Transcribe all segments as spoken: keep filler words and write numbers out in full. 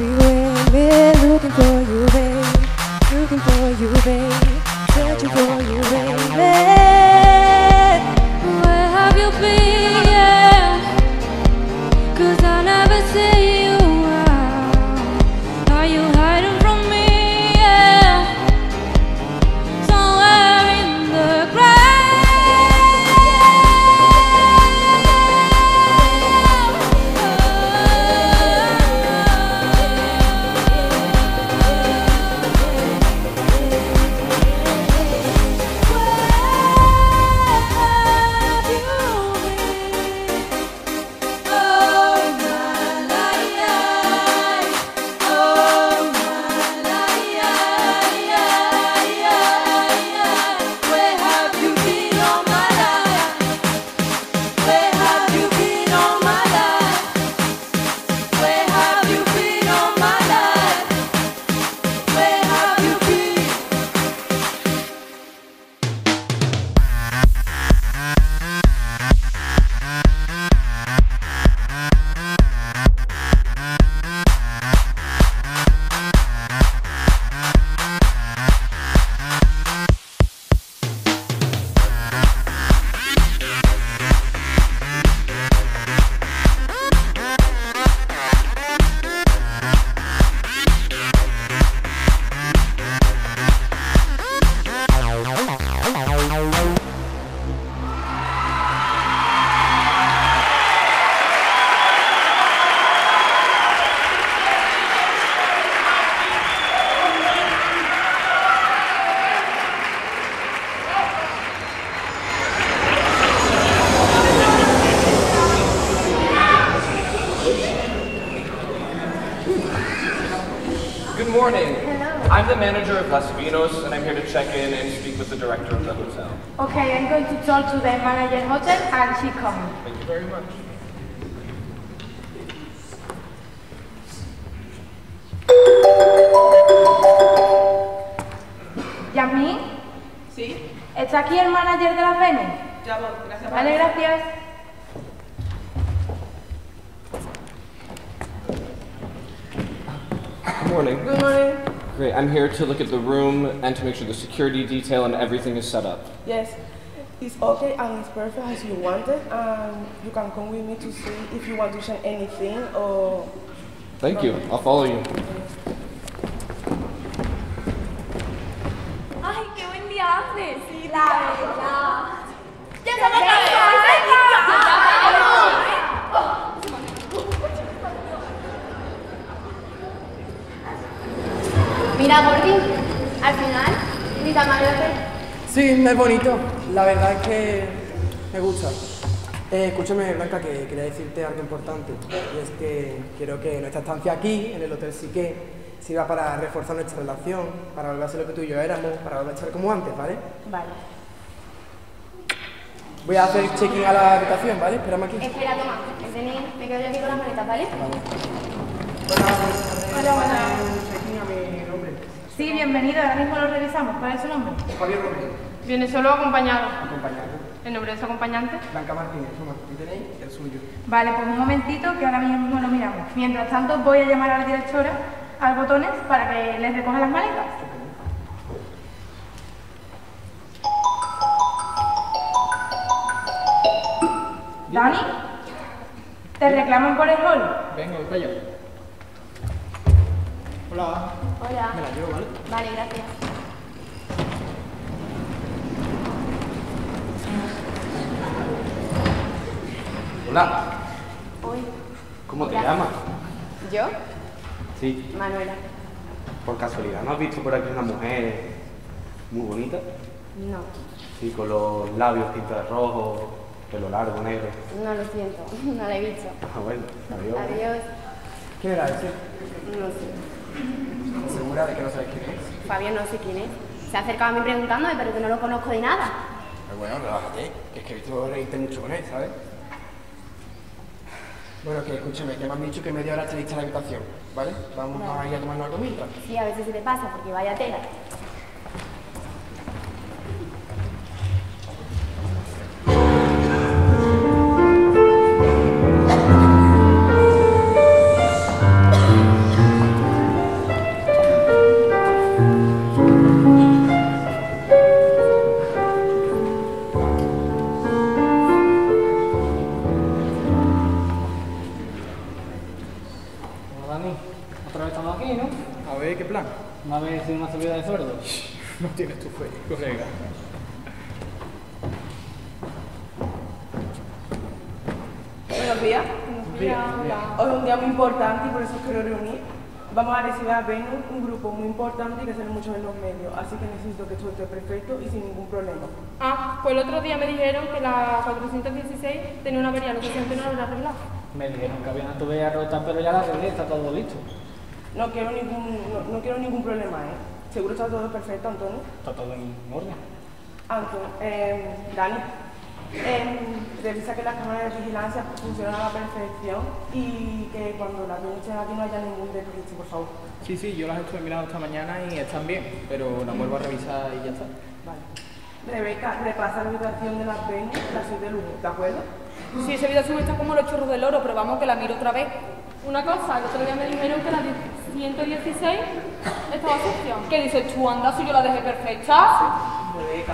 everywhere, looking for you, babe. Looking for you, babe. Searching for you, baby. Where have you been? Yeah. 'Cause I never see you out. Are you hiding from me? Yeah. Somewhere in the ground. Good morning. Hello. I'm the manager of Las Vinos, and I'm here to check in and speak with the director of the hotel. Okay, I'm going to talk to the manager hotel and she coming. Thank you very much. ¿Yasmín? ¿Sí? ¿Está aquí el manager de Las Venus? Ya voy, gracias. Vale, gracias. Good morning. Good morning. Great. I'm here to look at the room and to make sure the security detail and everything is set up. Yes, it's okay and it's perfect as you wanted. Um, you can come with me to see if you want to change anything or... Thank you. I'll follow you. ¡Ay, qué buen día hace! Sí, la verdad. ¡Ya se ¡Venga, Mira, Gordy, al final, mi camarote. Sí, es bonito. La verdad es que me gusta. Eh, escúchame, Blanca, que quería decirte algo importante. Y es que quiero que nuestra estancia aquí, en el Hotel Siqué, sirva para reforzar nuestra relación, para volver a ser lo que tú y yo éramos, para volver a estar como antes, ¿vale? Vale. Voy a hacer check-in a la habitación, ¿vale? Espérame aquí. Espera, toma. Vení, me quedo yo aquí con las maletas, ¿vale? Hola, buenas. Check-in a mi nombre. Sí, bienvenido. Ahora mismo lo revisamos. ¿Cuál es su nombre? Javier Romero. Viene solo acompañado. Acompañado. ¿El nombre de su acompañante? Blanca Martínez, toma. ¿Y tenéis? El suyo. Vale, pues un momentito que ahora mismo lo miramos. Mientras tanto voy a llamar a la directora, al Botones, para que les recoja las maletas. ¿Dani? ¿Te reclaman por el hall? Venga, voy para allá. Hola. Hola. Me la llevo, ¿vale? Vale, gracias. Hola. Hoy. ¿Cómo te Hola. llamas? ¿Yo? Sí. Manuela. Por casualidad, ¿no has visto por aquí una mujer muy bonita? No. Sí, con los labios pintados de rojo, pelo largo, negro. No lo siento. No la he visto. Ah, bueno, adiós. Adiós. ¿Quién era ese? No sé. ¿Segura de que no sabes quién es? Fabio no sé quién es. Se ha acercado a mí preguntándome, pero que no lo conozco de nada. Pues bueno, relájate, que es que he visto reírte mucho con él, ¿sabes? Bueno, que escúchame, que me han dicho que media hora esté lista la habitación, ¿vale? Vamos Vale. a ir a tomarnos algo mientras. Sí, a veces se te pasa, porque vaya tela. Otra vez estamos aquí, ¿no? A ver, ¿qué plan? Una vez sin una subida de sueldo. No tienes tu fe, colega. Buenos días. Hoy es un día muy importante y por eso os quiero reunir. Vamos a recibir a Venus, un grupo muy importante y que sale mucho en los medios, así que necesito que todo esté perfecto y sin ningún problema. Ah, pues el otro día me dijeron que la cuatrocientos dieciséis tenía una avería, no sé si antes no lo habrá arreglado. Me dijeron que había una tubería rota, pero ya la arreglé, está todo listo. No quiero ningún, no, no quiero ningún problema, ¿eh? Seguro está todo perfecto, Antonio. Está todo en orden. Antonio, eh, Dani, eh, revisa que las cámaras de vigilancia funcionan a la perfección y que cuando las Venus estén aquí no haya ningún despiste, por favor. Sí, sí, yo las estuve mirando esta mañana y están bien, pero las vuelvo a revisar y ya está. Vale. Rebeca, repasa la habitación de las Venus, la suite de lujo, ¿de acuerdo? Sí, esa habitación está como los chorros del oro, pero vamos que la miro otra vez. Una cosa, el otro día me dijeron que la ciento dieciséis estaba sucia. ¿Qué dices tú, anda, si yo la dejé perfecta? Rebeca.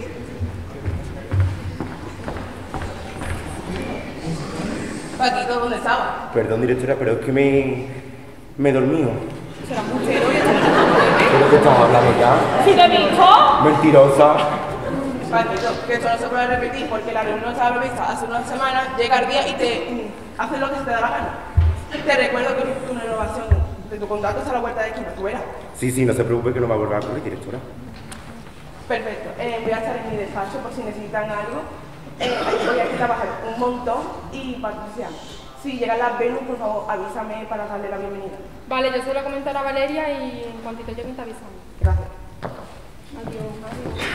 Paquito, ¿dónde estaba? Perdón, directora, pero es que me, me he dormido. Será muchero y está mirando ¿Pero qué estamos hablando ya? ¿Sí te he visto? Mentirosa. Paquito, que esto no se puede repetir porque la reunión estaba prevista hace unas semanas, llega el día y te mm, haces lo que se te da la gana. Te recuerdo que tu renovación de tu contrato está a la vuelta de esquina, tú verás. Sí, sí, no se preocupe que no me va a volver a ocurrir, directora. Perfecto, eh, voy a estar en mi despacho por si necesitan algo. Eh, voy a trabajar un montón y Patricia, si llegan las Venus, por favor, avísame para darle la bienvenida. Vale, yo se lo comentar a Valeria y en cuantito lleguen te avisamos. Gracias. Adiós, adiós.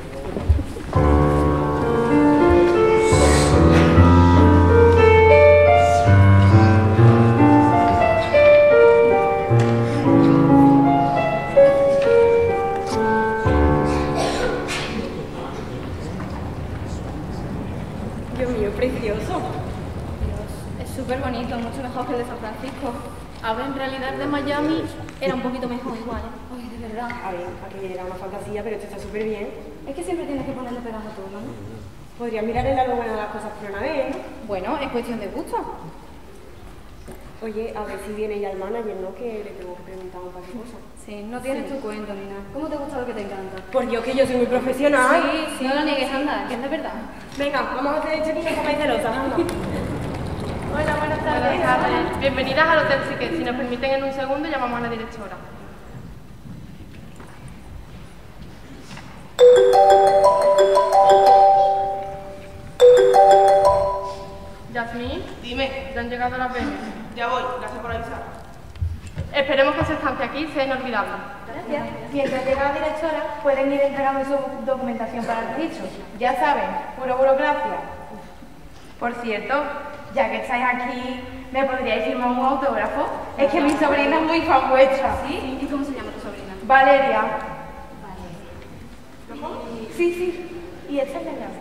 Dios mío, precioso. Dios, es súper bonito, mucho mejor que el de San Francisco. A ver, en realidad el de Miami era un poquito mejor igual, ¿eh? Ay, de verdad. A ver, aquello era una fantasía, pero esto está súper bien. Es que siempre tienes que ponerle pegas a todo, ¿no? Podrías mirar el lado bueno de las cosas por una vez, ¿no? Bueno, es cuestión de gusto. Oye, a ver si viene ya el manager, ¿no? Que le tengo que preguntar un par de cosas. Sí, no tienes tu cuento ni nada. ¿Cómo te gusta lo que te encanta? Por Dios, que yo soy muy profesional. Sí, sí, no lo niegues, anda, que es de verdad. Venga, vamos a hacer el check-in y comáis celosas, anda. Hola, buenas tardes. Buenas tardes. Bienvenidas al Hotel Sique. Si nos permiten en un segundo, llamamos a la directora. Yasmín, Dime, ya han llegado las Venus. ya voy, gracias por avisar. Esperemos que su estancia aquí sea inolvidable. Gracias. Mientras llega la directora, pueden ir entregando su documentación para el registro. Ya saben, pura burocracia. Por cierto, ya que estáis aquí, ¿me podríais firmar un autógrafo? Es que mi sobrina es muy fan vuestra. ¿Sí? ¿Y cómo se llama tu sobrina? Valeria. Vale. Sí, sí. Y esta es la llave.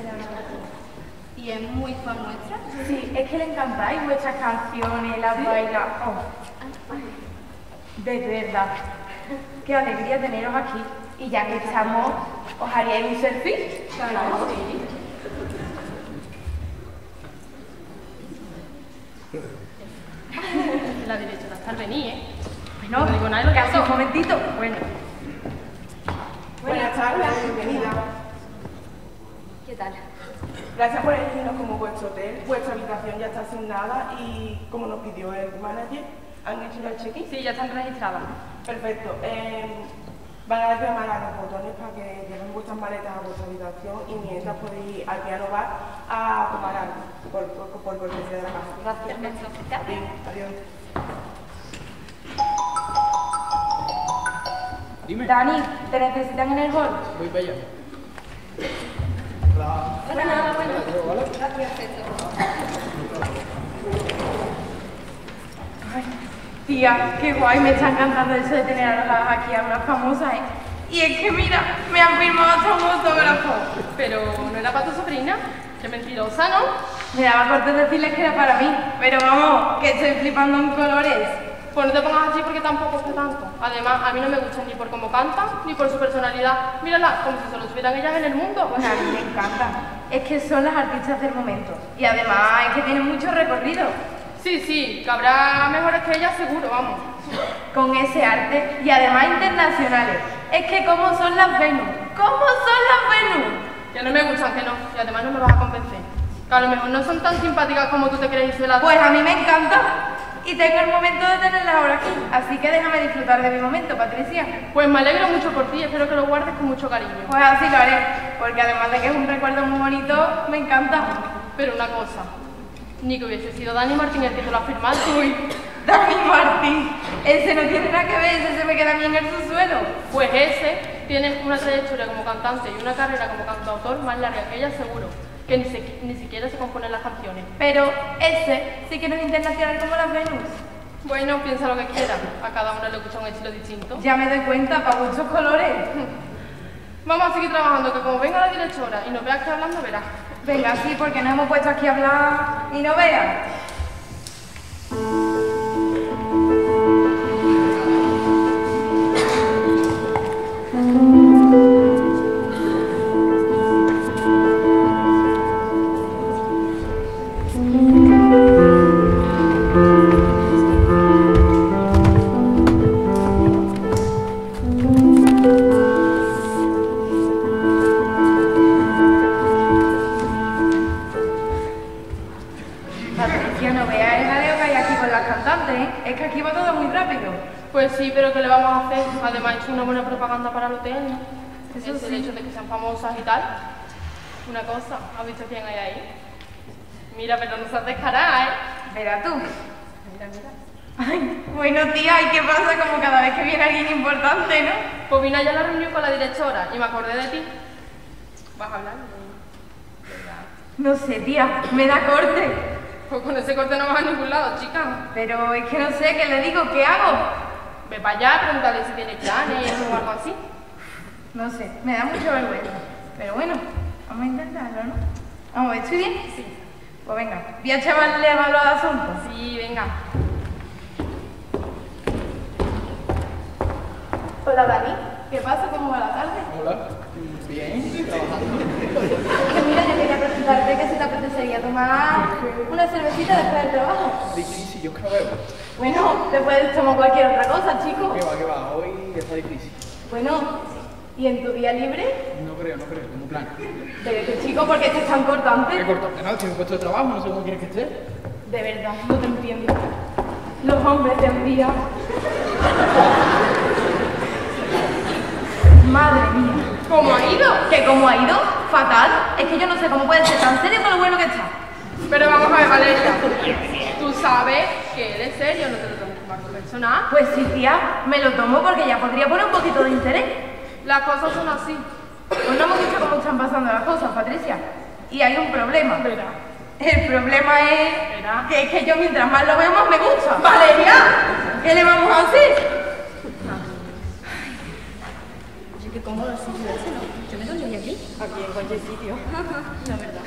¿Y es muy fan nuestra? Sí, es que le encantáis vuestras canciones, las bailas. Oh. De verdad. Qué alegría teneros aquí. Y ya que estamos, ¿os haríais un selfie? Claro, sí. La directora está al venir, ¿eh? No, No digo nada de lo que casi pasó. un momentito. Bueno. Buenas tardes, bienvenida. ¿Qué tal? Gracias por elegirnos como vuestro hotel. Vuestra habitación ya está asignada y como nos pidió el manager, ¿han hecho ya el check-in? Sí, ya están registradas. Perfecto. Eh, van a llamar a los botones para que lleven vuestras maletas a vuestra habitación y mientras podéis ir al piano bar a tomar algo por, por, por cortesía de la casa. Gracias. Bien, adiós. Dime. Dani, ¿te necesitan en el hall? Voy para allá. Bueno, bueno. Gracias, Ay, tía, qué guay, me está encantando eso de tener a las- aquí a unas famosas, ¿eh? Y es que mira, me han firmado hasta un autógrafo. Pero no era para tu sobrina. Qué mentirosa, ¿no? Me daba corto decirles que era para mí, pero vamos, que estoy flipando en colores. Pues no te pongas así porque tampoco es que tanto. Además, a mí no me gustan ni por cómo cantan, ni por su personalidad. Mírala, como si solo estuvieran ellas en el mundo. Pues a mí me encanta. Es que son las artistas del momento. Y además es que tienen mucho recorrido. Sí, sí, que habrá mejores que ellas seguro, vamos. con ese arte y además internacionales. Es que ¿cómo son las Venus? ¿Cómo son las Venus? Que no me gustan, que no. Y además no me vas a convencer. Que a lo mejor no son tan simpáticas como tú te crees, Isela. Pues a mí me encanta. Y tengo el momento de tenerlas ahora aquí. Así que déjame disfrutar de mi momento, Patricia. Pues me alegro mucho por ti. Espero que lo guardes con mucho cariño. Pues así lo haré. Porque además de que es un recuerdo muy bonito, me encanta. Pero una cosa. Ni que hubiese sido Dani Martín el que te lo ha firmado. Uy, Dani Martín. Ese no tiene nada que ver, ese se me queda a mí en el subsuelo. Pues ese tiene una trayectoria como cantante y una carrera como cantautor más larga que ella, seguro. Que ni, se, ni siquiera se componen las canciones. Pero ese sí que no es internacional como las Venus. Bueno, piensa lo que quieras. A cada uno le gusta un estilo distinto. Ya me doy cuenta, para muchos colores. Vamos a seguir trabajando, que como venga la directora y nos veas que hablando, verás. Venga, sí, porque nos hemos puesto aquí a hablar y no veas. Patricia, no veas el jaleo que hay aquí con las cantantes, ¿eh? Es que aquí va todo muy rápido. Pues sí, pero ¿qué le vamos a hacer? Además, he hecho una buena propaganda para el hotel, ¿no? Eso es sí. el hecho de que sean famosas y tal. Una cosa, ¿has visto quién hay ahí? Mira, pero no seas descarada, ¿eh? Verá tú. Mira, mira. Ay, bueno, tía, ¿y qué pasa? Como cada vez que viene alguien importante, ¿no? Pues vine allá a la reunión con la directora y me acordé de ti. ¿Vas a hablar? No sé, tía, me da corte. Pues con ese corte no vas a ningún lado, chica. Pero es que no sé, ¿qué le digo? ¿Qué hago? Ve para allá, pregúntale si tiene planes o algo así. No sé, me da mucha vergüenza. Pero bueno, vamos a intentarlo, ¿no? Vamos, ¿estoy bien? Sí. Pues venga, voy a echarle valor al asunto. Sí, venga. Hola, Dani. ¿Qué pasa? ¿Cómo va la tarde? Hola. Bien, trabajando. Que mira, yo quería preguntarte que si te apetecería tomar una cervecita después del trabajo. Difícil, yo que no bebo. Bueno, te puedes tomar cualquier otra cosa, chico. ¿Qué va, qué va? Hoy está difícil. Bueno, ¿y en tu día libre? No creo, no creo, tengo plan. Pero que chico, ¿por qué estás tan cortante? ¿Qué corto? No, estoy en puesto de trabajo, no sé cómo quieres que esté. De verdad, no te entiendo. Los hombres te envían. Madre mía. ¿Cómo ha ido? ¿Que cómo ha ido? Fatal. Es que yo no sé cómo puede ser tan serio con lo bueno que está. Pero vamos a ver, Valeria. Tú sabes que él es serio, no te lo tomes como algo personal. Pues sí, tía, me lo tomo porque ya podría poner un poquito de interés. Las cosas son así. Pues no hemos visto cómo están pasando las cosas, Patricia. Y hay un problema. Verá. El problema es Verá. que es que yo mientras más lo veo más me gusta. ¡Valeria! ¿Qué le vamos a hacer? Oye, qué cómodo el sitio ese, ¿no? Yo me dormiría aquí. Aquí en cualquier sitio. La verdad.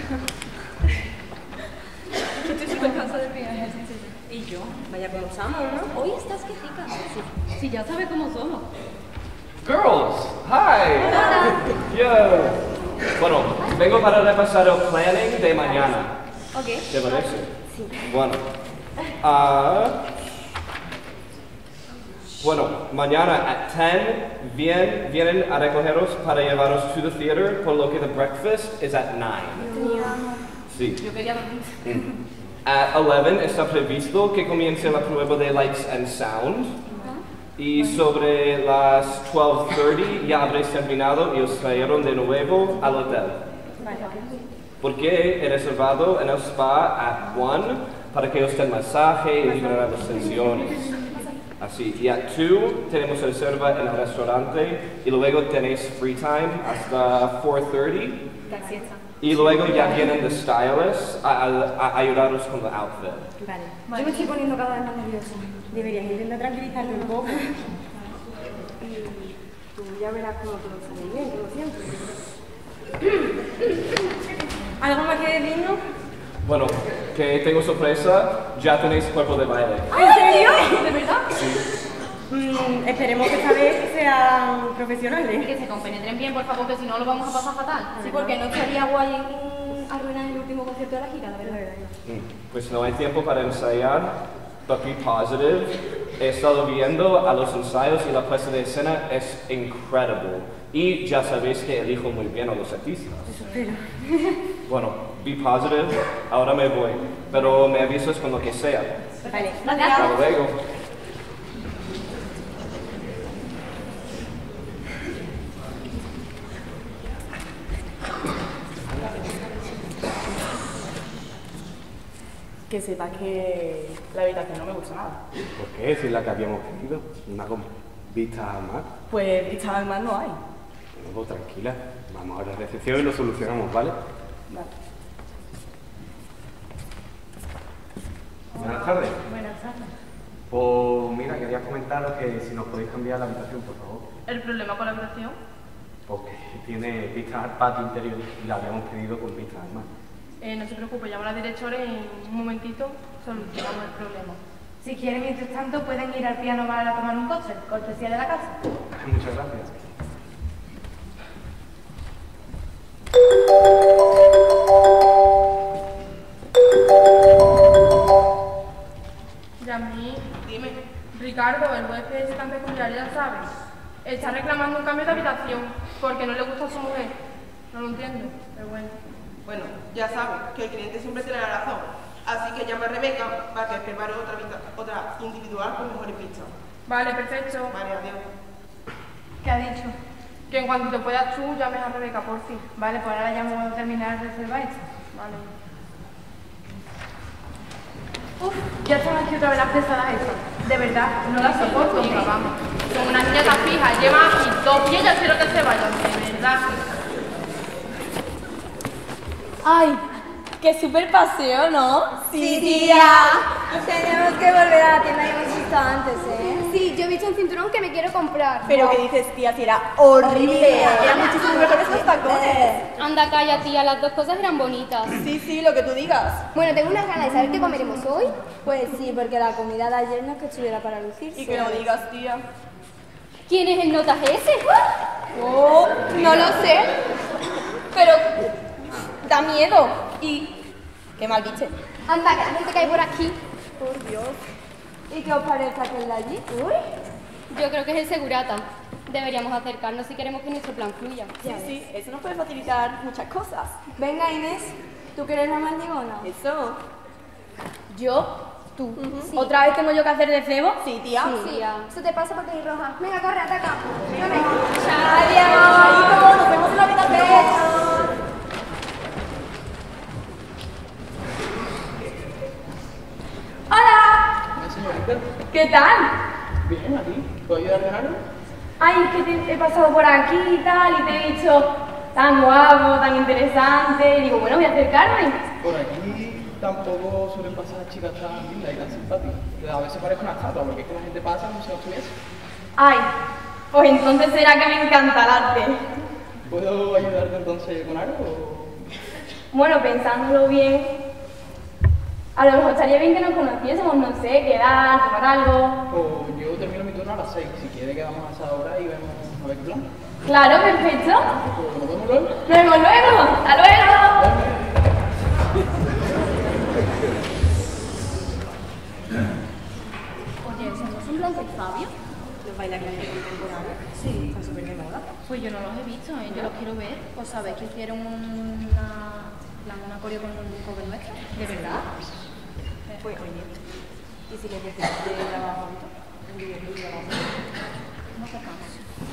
Yo estoy súper cansada del viaje. Y yo, vaya como estamos, ¿no? Hoy estás quejica. Sí, sí, ya sabes cómo somos. Girls, hi. Hola. Yo. Bueno, vengo para repasar el planning de mañana. Ok. ¿Te parece? Sí. Bueno. ah, bueno, mañana at ten bien, vienen a recogeros para llevaros to the theater, por lo que the breakfast is at nine. Sí. Yo quería dormir. At eleven está previsto que comience la prueba de Lights and Sound. Y sobre las twelve thirty ya habréis terminado y os trajeron de nuevo al hotel. Porque he reservado en el spa at one para que os den masaje y liberar las tensiones. Así, y at two tenemos reserva en el restaurante y luego tenéis free time hasta four thirty. Y luego ya vienen the stylists a, a, a ayudaros con el outfit. Vale. Yo me estoy poniendo cada vez más nerviosa. Deberías intentar tranquilizarme un poco. Y tú ya verás cómo todo sale bien, como siempre. ¿Algo más que decirnos? Bueno, que tengo sorpresa, ya tenéis cuerpo de baile. ¿En serio? ¿De verdad? Sí. Mm, esperemos que esta vez sean profesionales. Que se compenetren bien, por favor, que si no lo vamos a pasar fatal. Sí, porque no estaría guay mm, arruinar el último concierto de la gira, la verdad. Pues no hay tiempo para ensayar, but be positive He estado viendo a los ensayos y la puesta de escena es increíble. Y ya sabéis que elijo muy bien a los artistas. Eso espero. Bueno, be positive, ahora me voy, pero me avisas con lo que sea. Vale, Hasta luego. Que sepas que la habitación no me gusta nada. ¿Por qué? Si es la que habíamos pedido. Una con vista al mar. Pues vista al mar no hay. Bueno, pues tranquila. Vamos a la recepción y lo solucionamos, ¿vale? Vale. Buenas tardes. Buenas tardes. Pues mira, quería comentaros que si nos podéis cambiar la habitación, por favor. ¿El problema con la habitación? Porque tiene vista al patio interior y la habíamos pedido con vista al mar. Eh, no se preocupe, llamo a la directora y en un momentito solucionamos el problema. Si quieren, mientras tanto, pueden ir al piano bar a tomar un cóctel, cortesía de la casa. Muchas gracias. Yasmín, dime. Ricardo, el huésped ese tan peculiar, ya sabes. Está reclamando un cambio de habitación porque no le gusta a su mujer. No lo entiendo, pero bueno. Bueno, ya sabes que el cliente siempre tiene la razón. Así que llama a Rebeca para que prepare otra, habita- otra individual con mejores vistas. Vale, perfecto. Vale, adiós. ¿Qué ha dicho? Que en cuanto te puedas tú, llames a Rebeca, por fin. Vale, pues ahora llamo a terminar de reservar esto. Vale. Uf, ya están aquí otra vez las pesadas estas. De verdad, no las soporto. Hija, vamos. Son unas niñas tan fijas, llevan aquí dos y ellas quiero que se vayan, de verdad. ¡Ay! ¡Qué súper paseo, ¿no? Sí, tía. Tenemos que volver a la tienda que hemos visto antes, ¿eh? Sí, yo he visto un cinturón que me quiero comprar. Pero ¿qué dices, tía? Si era horrible. Eran muchísimo mejores los tacones. Anda, calla, tía, las dos cosas eran bonitas. Sí, sí, lo que tú digas. Bueno, tengo unas ganas de saber qué comeremos hoy. Pues sí, porque la comida de ayer no es que estuviera para lucirse. Y que lo digas, tía. ¿Quién es el notas ese? Oh, No lo sé. pero da miedo. Y qué mal viste. Anda, que la gente que hay por aquí. Por Dios. ¿Y qué os parece aquel de allí? Uy. Yo creo que es el segurata. Deberíamos acercarnos si queremos que nuestro plan fluya. Sí, sí, eso nos puede facilitar muchas cosas. Venga, Inés, ¿tú que eres la mandigona? Eso. ¿Yo? Tú. Sí. ¿Otra vez tengo yo que hacer de cebo? Sí, tía. Sí. Eso te pasa porque eres roja. Venga, corre, ataca. Venga. Adiós. Nos vemos en la habitación. ¡Hola! Señorita, ¿Qué tal? bien, aquí. ¿Puedo ayudarle en algo? Ay, es que te- he pasado por aquí y tal y te he visto tan guapo, tan interesante. Y digo, bueno, voy a acercarme. Por aquí tampoco suelen pasar chicas tan lindas y tan simpáticas. A veces parece una estatua, porque es que la gente pasa como si no estuviese. Ay, pues entonces será que me encanta el arte. ¿Puedo ayudarte entonces con algo? o- Bueno, pensándolo bien, a lo mejor estaría bien que nos conociésemos, no sé, quedar, tomar algo. O yo termino mi turno a las seis. Si quiere quedamos a esa hora y vemos a ver qué plan. Claro, perfecto. Pues nos vemos luego. Nos vemos luego. ¡Hasta luego! Oye, ¿esos no son los de Fabio? Los bailarines contemporáneos. Sí, están súper de moda. Pues yo no los he visto, ¿eh? Yo los quiero ver. Pues sabéis que hicieron una, plan, una coreo con un cover nuestro. ¿De verdad? Pues oye, ¿y si les decís de grabar juntos? Un videoclip de grabar juntos. ¿Cómo sacamos?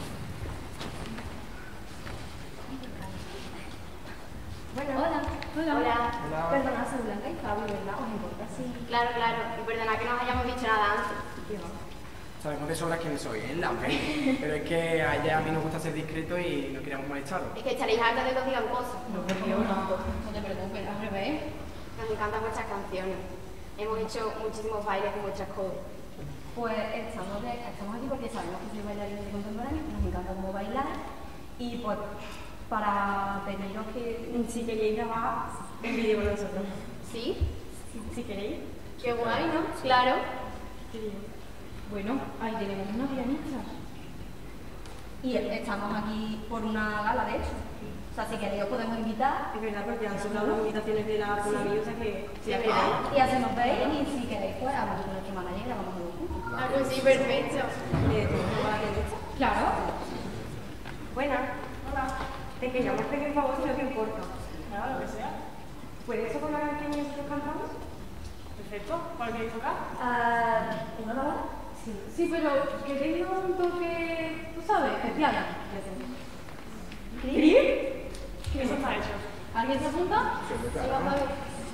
Bueno. Hola. Hola. Hola. Perdona, soy Blanca y Fabio, ¿verdad? ¿Os importa? Sí. Claro, claro. Y perdona que no os hayamos dicho nada antes. Sabemos de sobra quiénes sois, ¿eh? La pena. Pero es que a ella a mí nos gusta ser discreto y no queríamos molestaros. Es que estaréis hartos de que os digan cosas. No, por Dios, no. No te preocupes, al revés. Nos encantan vuestras canciones. Hemos hecho muchísimos bailes con vuestras covers. Pues estamos, de- estamos aquí porque sabemos que soy bailarina de contemporáneo, nos encanta cómo bailar y pues para pediros que si queréis grabar un vídeo con nosotros. ¿Sí? Si, si queréis. Qué guay, ¿no? Claro. Bueno, ahí tenemos una pianista. Y estamos aquí por una gala, de hecho. O sea, si queréis os podemos invitar. Es verdad, porque han sobrado las invitaciones de la maravillosa que Sí, ¿verdad? y así nos veis y si queréis pues hablamos con nuestro manager y grabamos algo juntos. Algo así, perfecto. Claro. Buenas. Hola. Te queríamos pedir un favor si no te importa. Nada, lo que sea. ¿Puedes tocar una canción y nosotros cantamos? Perfecto. ¿Cuál queréis tocar? Ah, ¿una hora? Sí. Sí, pero queréis un toque, tú sabes, especial. ¿Qué? Eso está hecho. ¿Alguien se apunta? Sí, vamos a ver.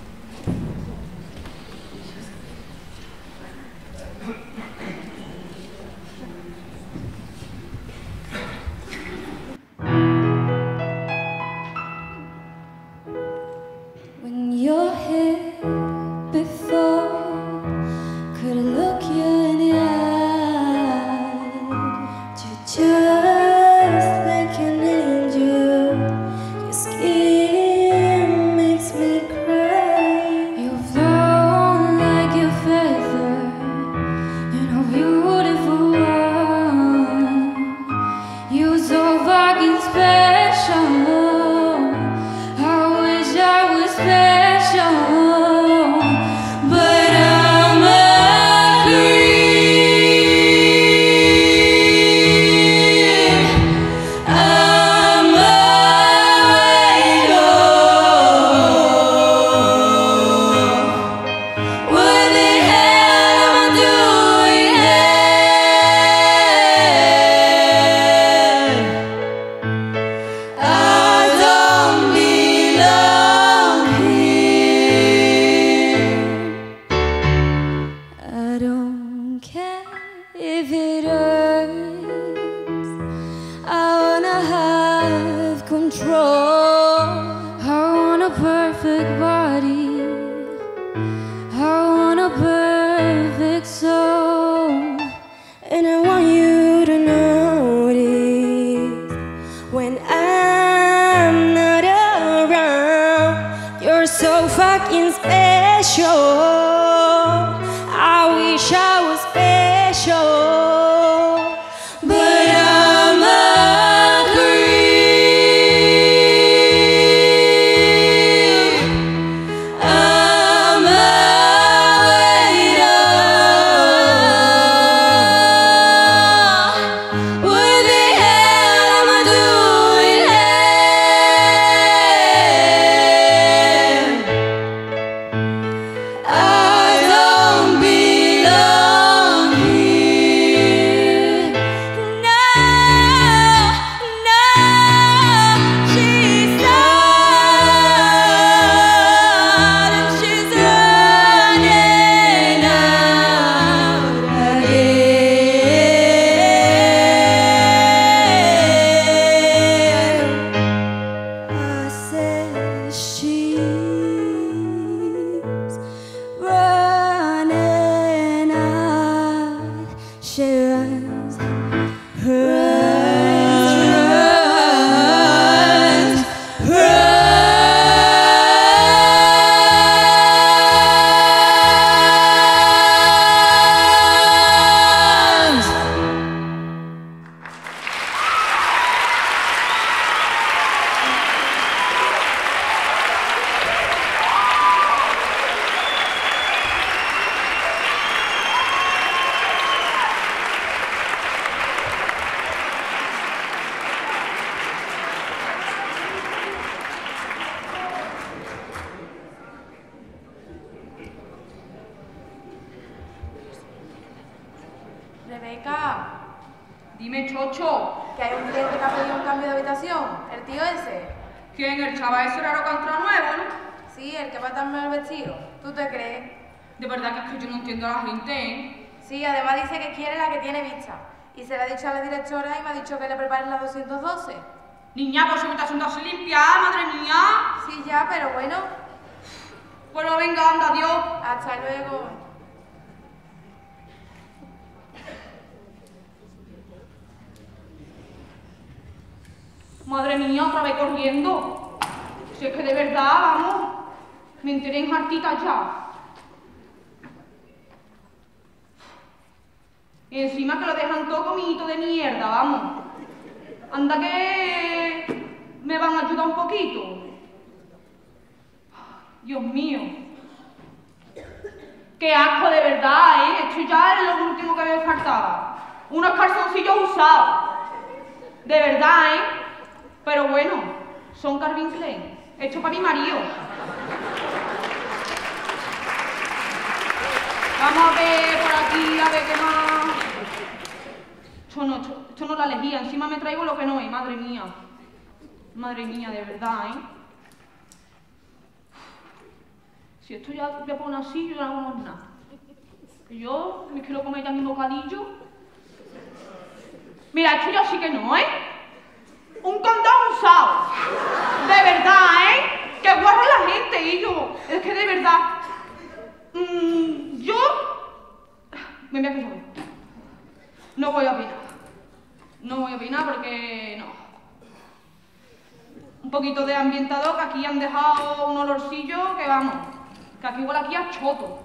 When you're here before, could I look you in the eye? You're just like an angel. Your skin makes me cry. You've flown like a feather in a beautiful world. You're so fucking special. Special, but I'm a creep. I'm a weirdo. What the hell am I doing here? I don't belong. I don't care if it hurts. I wanna have control. I want a perfect body. I want a perfect soul. And I want you to notice when I'm not around. You're so fucking special. I wish I was special, but I'm a creep. I'm a weirdo. What the hell am I doing here? I don't belong here. No, no, she's out and she's running out again. I said she's running out. She runs, runs, runs, runs. Rebeca, Dime, chocho. que hay un cliente que ha pedido un cambio de habitación. ¿El tío ese? ¿Quién? El chaval ese raro que ha entrado nuevo, ¿no? Sí, el que va tan mal vestido. ¿Tú te crees? De verdad que es que yo no entiendo a la gente, ¿eh? Sí, además dice que quiere la que tiene vista. Y se la ha dicho a la directora y me ha dicho que le preparen la doscientos doce. Niña, pues se me está haciendo así limpia, madre mía. Sí, ya, pero bueno. Bueno, venga, anda, adiós. Hasta luego. Madre mía, otra vez corriendo. Si es que de verdad, vamos, me enteré en jartita ya. Y encima que lo dejan todo comidito de mierda, vamos. Anda que me van a ayudar un poquito. Dios mío. Qué asco, de verdad, ¿eh? Esto ya es lo último que me faltaba. Unos calzoncillos usados. De verdad, ¿eh? Pero bueno, son Calvin Klein. Hecho para mi marido. Vamos a ver por aquí, a ver qué más. Esto no, esto, esto no la elegía. Encima me traigo lo que no es, madre mía. Madre mía, de verdad, ¿eh? Si esto ya voy a poner así, yo no hago más nada. Que yo me quiero comer ya mi bocadillo. Mira, esto ya sí que no, ¿eh? Un condón usado. De verdad, ¿eh? Que guarra la gente, y yo. Es que de verdad. Mmm, yo. Me voy a quedar. No voy a opinar. No voy a opinar porque no. Un poquito de ambientador, que aquí han dejado un olorcillo que vamos. Que aquí igual aquí a choto.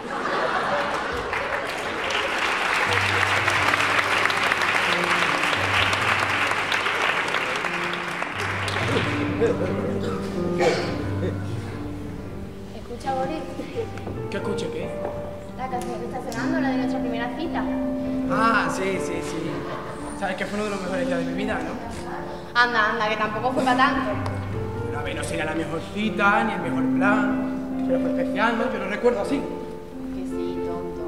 Escucha, Boris. ¿Qué escuche qué? La canción que está sonando, la de nuestra primera cita. Ah, sí, sí, sí. Sabes que fue uno de los mejores días de mi vida, ¿no? Anda, anda, que tampoco fue para tanto. Bueno, a ver, no sería la mejor cita, ni el mejor plan, pero fue especial, ¿no? Yo lo recuerdo así. Que sí, tonto.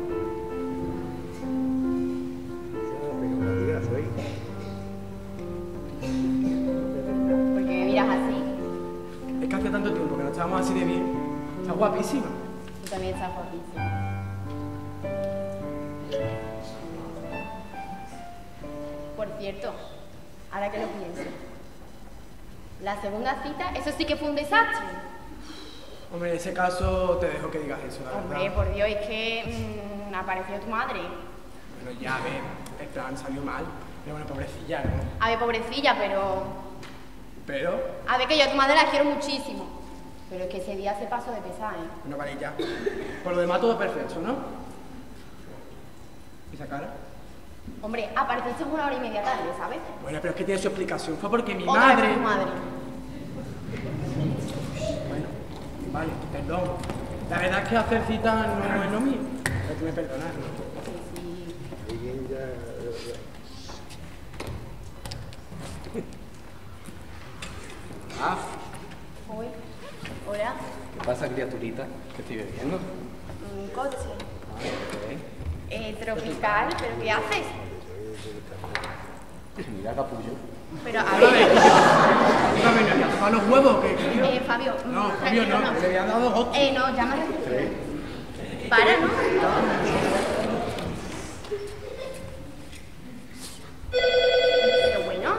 ¿Por qué me miras así? Es que hace tanto tiempo que no estábamos así de bien. Está guapísima. Tú también estás guapísima. Por cierto, ahora que lo pienso, la segunda cita, eso sí que fue un desastre. Hombre, en ese caso te dejo que digas eso, la Hombre, verdad. por Dios, es que mmm, apareció tu madre. Bueno, ya, a ver, el plan salió mal. Pero bueno, pobrecilla, ¿no? A ver, pobrecilla, pero... Pero... A ver, que yo a tu madre la quiero muchísimo. Pero es que ese día se pasó de pesar, ¿eh? Bueno, vale, ya. Por lo demás todo perfecto, ¿no? ¿Y esa cara? Hombre, apareciste una hora y media tarde, ¿sabes? Bueno, pero es que tiene su explicación. Fue porque mi Otra vez madre... tu madre. Bueno, vale, perdón. La verdad es que hacer citas no es lo mío. Hay que me perdonar, ¿no? Ah, Uy, hola. ¿qué pasa, criaturita? ¿Qué estoy bebiendo? Un coche. Ah, ok. Eh, tropical, ¿pero qué haces? Mira, capullo. Pero a ver... ¿A los huevos qué, querido? Eh, Fabio... No, Fabio no, le había dado dos. Eh, no, llámale. Para, ¿no? Pero bueno...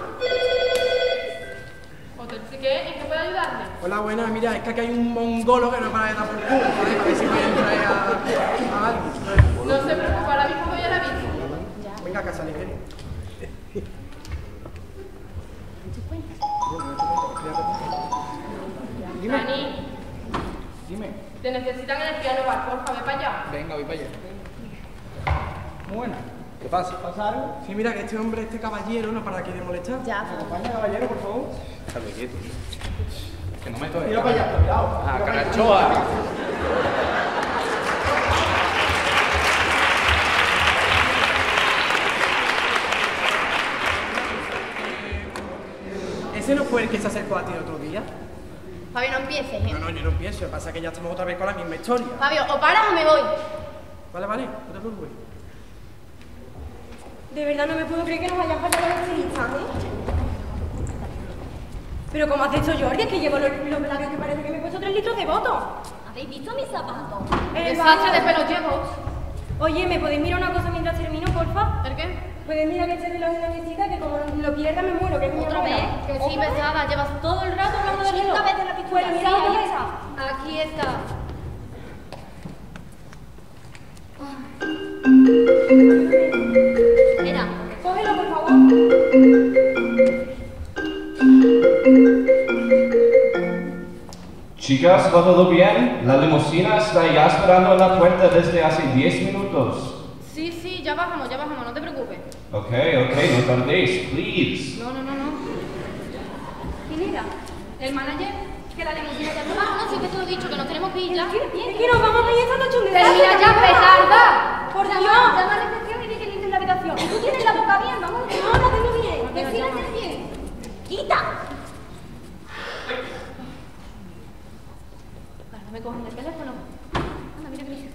Hotel, ¿sí qué? ¿En qué puedo ayudarle? Hola, buenas, mira, es que aquí hay un mongolo que no para de dar por culo, ¿vale? A ver si pueden traer a, a alguien. No se preocupe, ahora mismo voy a la bici. Venga a casa, ligero. Dime. Dani, Dime. te necesitan en el piano bar, porfa, ve para allá. Venga, voy para allá. Muy buena. ¿Qué pasa? ¿Pasa algo? Sí, mira, que este hombre, este caballero, no para aquí de molestar. Ya. ¿Me acompaña, caballero, por favor? Déjame quieto. Que no meto Tira para allá, cuidado. Ah, Tira para allá. carachoa. ¿Ese no fue el que se acercó a ti el otro día? Fabio, no empieces, ¿eh? No, no, yo no empiezo, lo que pasa es que ya estamos otra vez con la misma historia. Fabio, o paras o me voy. Vale, vale, no te preocupes. De verdad no me puedo creer que nos hayan fallado los estilistas, ¿eh? Pero ¿cómo has hecho, Jordi? Es que llevo los, los labios que parece que me he puesto tres litros de voto. ¿Habéis visto mis zapatos? Eh, Desastre de vamos. pelo llevo. Oye, ¿me podéis mirar una cosa mientras termino, porfa? ¿El qué? ¿Puedes mirar que este reloj en la mesita? Que como lo pierda me muero, que es mi ¿Otra abuela. vez? Que sí, ¿Otra vez? pesada, llevas todo el rato hablando del reloj. Quinta vez de la pintura. Bueno, mira Sí, otra ahí vez. está. Aquí está. Mira. Cógelo, por favor. Chicas, ¿va todo bien? La limusina está ya esperando en la puerta desde hace diez minutos. Sí, sí, ya bajamos, ya bajamos, no te preocupes. Ok, ok, no tardéis, please. No, no, no, no. ¿Quién era? ¿El manager? Que la limusina ya no va, no, sí que te lo he dicho, que nos tenemos que ir ya. Es que nos vamos a ir esta noche un desastre. Termina ya, petarda. Por Dios. Llama a la recepción y di que limpien la habitación. Tú tienes la boca bien, vamos. No, la tengo bien. Que sí la tienes bien. ¡Quita! Ahora no me cogen el teléfono. Anda, mira que dice.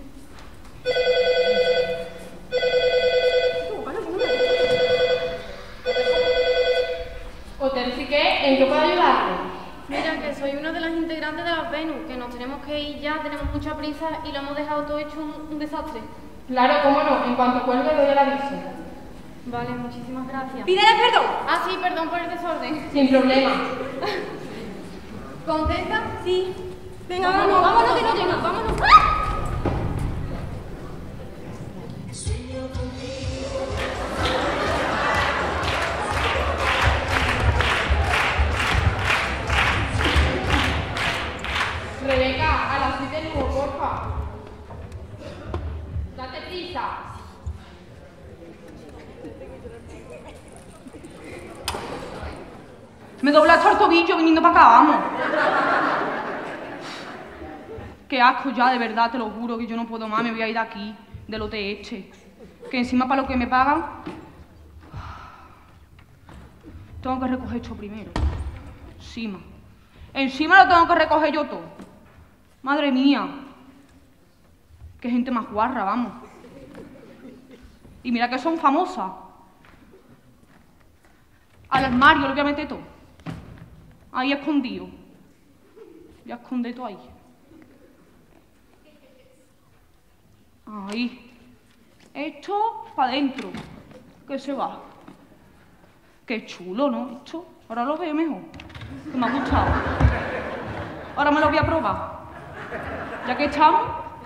Hotel Sique, ¿en qué puedo ayudarte? Mira, que soy una de las integrantes de las Venus, que nos tenemos que ir ya, tenemos mucha prisa y lo hemos dejado todo hecho un, un desastre. Claro, cómo no, en cuanto cuelgue doy el aviso. Vale, muchísimas gracias. Pídele perdón. Ah, sí, perdón por el desorden. Sin problema. ¿Contenta? Sí. Venga, vámonos, vámonos que no llegamos, vámonos. Rebeca, a las siete de nuevo, porfa. Date prisa. Me doblaste el tobillo viniendo para acá, vamos. Qué asco ya, de verdad, te lo juro, que yo no puedo más, me voy a ir de aquí, del hotel este. Que encima para lo que me pagan, tengo que recoger esto primero. Encima. Encima lo tengo que recoger yo todo. Madre mía. Qué gente más guarra, vamos. Y mira que son famosas. Al armario lo voy a meter todo. Ahí escondido. Voy a esconder todo ahí. Ahí. Esto para adentro. Que se va. Qué chulo, ¿no? Esto. Ahora lo veo mejor. Que me ha gustado. Ahora me lo voy a probar. Ya que estamos.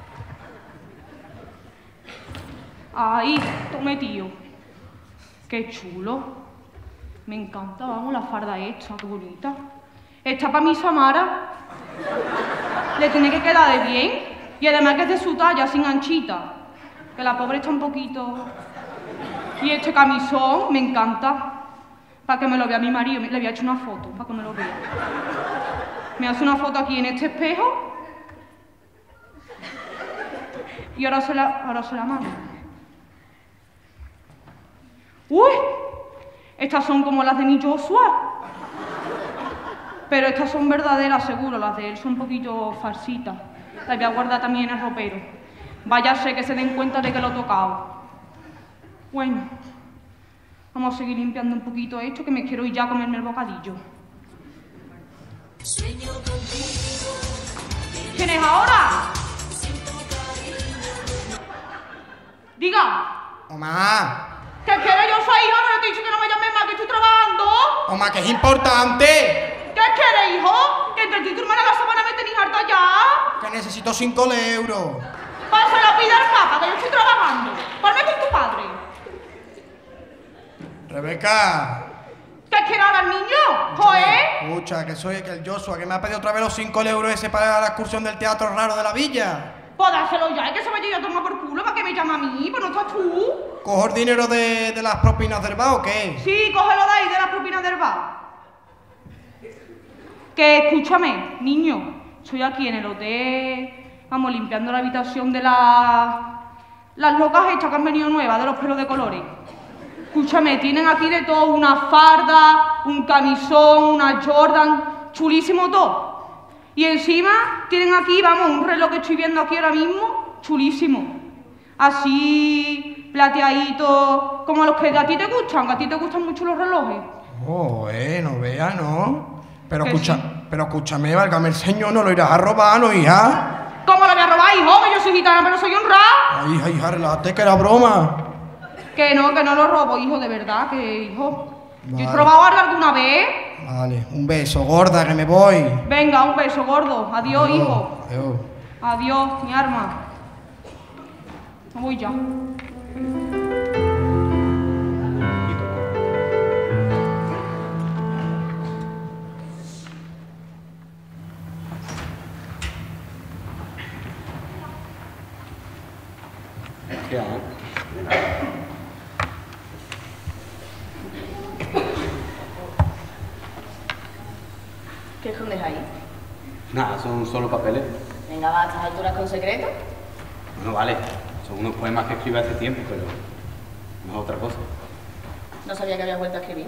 Ahí, todo metido. Qué chulo. Me encanta, vamos, la farda esta, qué bonita. Esta para mi Samara. Le tiene que quedar de bien. Y además que es de su talla, sin anchita. Que la pobre está un poquito. Y este camisón me encanta. Para que me lo vea mi marido. Le voy a echar una foto, para que me lo vea. Me hace una foto aquí en este espejo. Y ahora se la, ahora se la mando. ¡Uy! Estas son como las de mi Joshua. Pero estas son verdaderas, seguro. Las de él son un poquito farsitas. Las voy a guardar también en el ropero. Váyase que se den cuenta de que lo he tocado. Bueno, vamos a seguir limpiando un poquito esto, que me quiero ir ya a comerme el bocadillo. ¿Quién es ahora? Diga. Omar. ¿Qué quiere? Yo soy hijo, pero te he dicho que no me llames más, que estoy trabajando. Omar, que es importante. ¿Qué quiere, hijo? Que entre ti y tu hermana la semana me tenéis harta ya. Que necesito cinco euros. Pasa la pida al papa, que yo estoy trabajando. Ponme con tu padre. Rebeca. ¿Qué quiere ahora el niño? ¿Joe? Escucha, que soy que el Joshua, que me ha pedido otra vez los cinco euros ese para la excursión del teatro raro de la villa. Pues dáselo ya, es que se vaya yo a tomar por culo, ¿para qué me llama a mí? Pues no estás tú. ¿Cojo el dinero de, de las propinas del bar o qué? Sí, cógelo de ahí, de las propinas del bar. Que escúchame, niño, estoy aquí en el hotel, vamos, limpiando la habitación de la... las locas estas que han venido nuevas, de los pelos de colores. Escúchame, tienen aquí de todo, una farda, un camisón, una Jordan, chulísimo todo. Y encima tienen aquí, vamos, un reloj que estoy viendo aquí ahora mismo, chulísimo. Así, plateadito, como los que a ti te gustan, que a ti te gustan mucho los relojes. Oh, eh, no veas, ¿no? Pero Que escucha, sí. pero escúchame, válgame el señor, no lo irás a robar, ¿no, hija? ¿Cómo lo voy a robar, hijo? Que yo soy gitana, pero soy honrada. Ay, hija, hija, relájate, que era broma. Que no, que no lo robo, hijo, de verdad, que, hijo. ¿Yo he Vale. robado algo alguna vez? Vale, un beso, gorda, que me voy. Venga, un beso, gordo. Adiós, Adiós, hijo. adiós. Adiós, mi arma. Me voy ya. ¿Qué hago? ¿Qué escondes ahí? Nada, son solo papeles. Venga, va, a estas alturas con secreto. Bueno, vale, son unos poemas que escribí hace tiempo, pero no es otra cosa. No sabía que habías vuelto a escribir.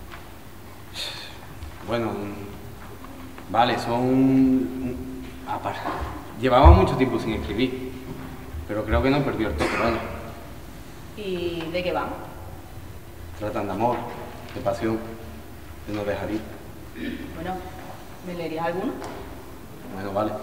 Bueno, vale, son... Aparte, llevaba mucho tiempo sin escribir, pero creo que no perdió el toque, vaya. ¿Y de qué van? Tratan de amor, de pasión, de no dejar ir. Bueno, ¿me leerías alguno? Bueno, vale.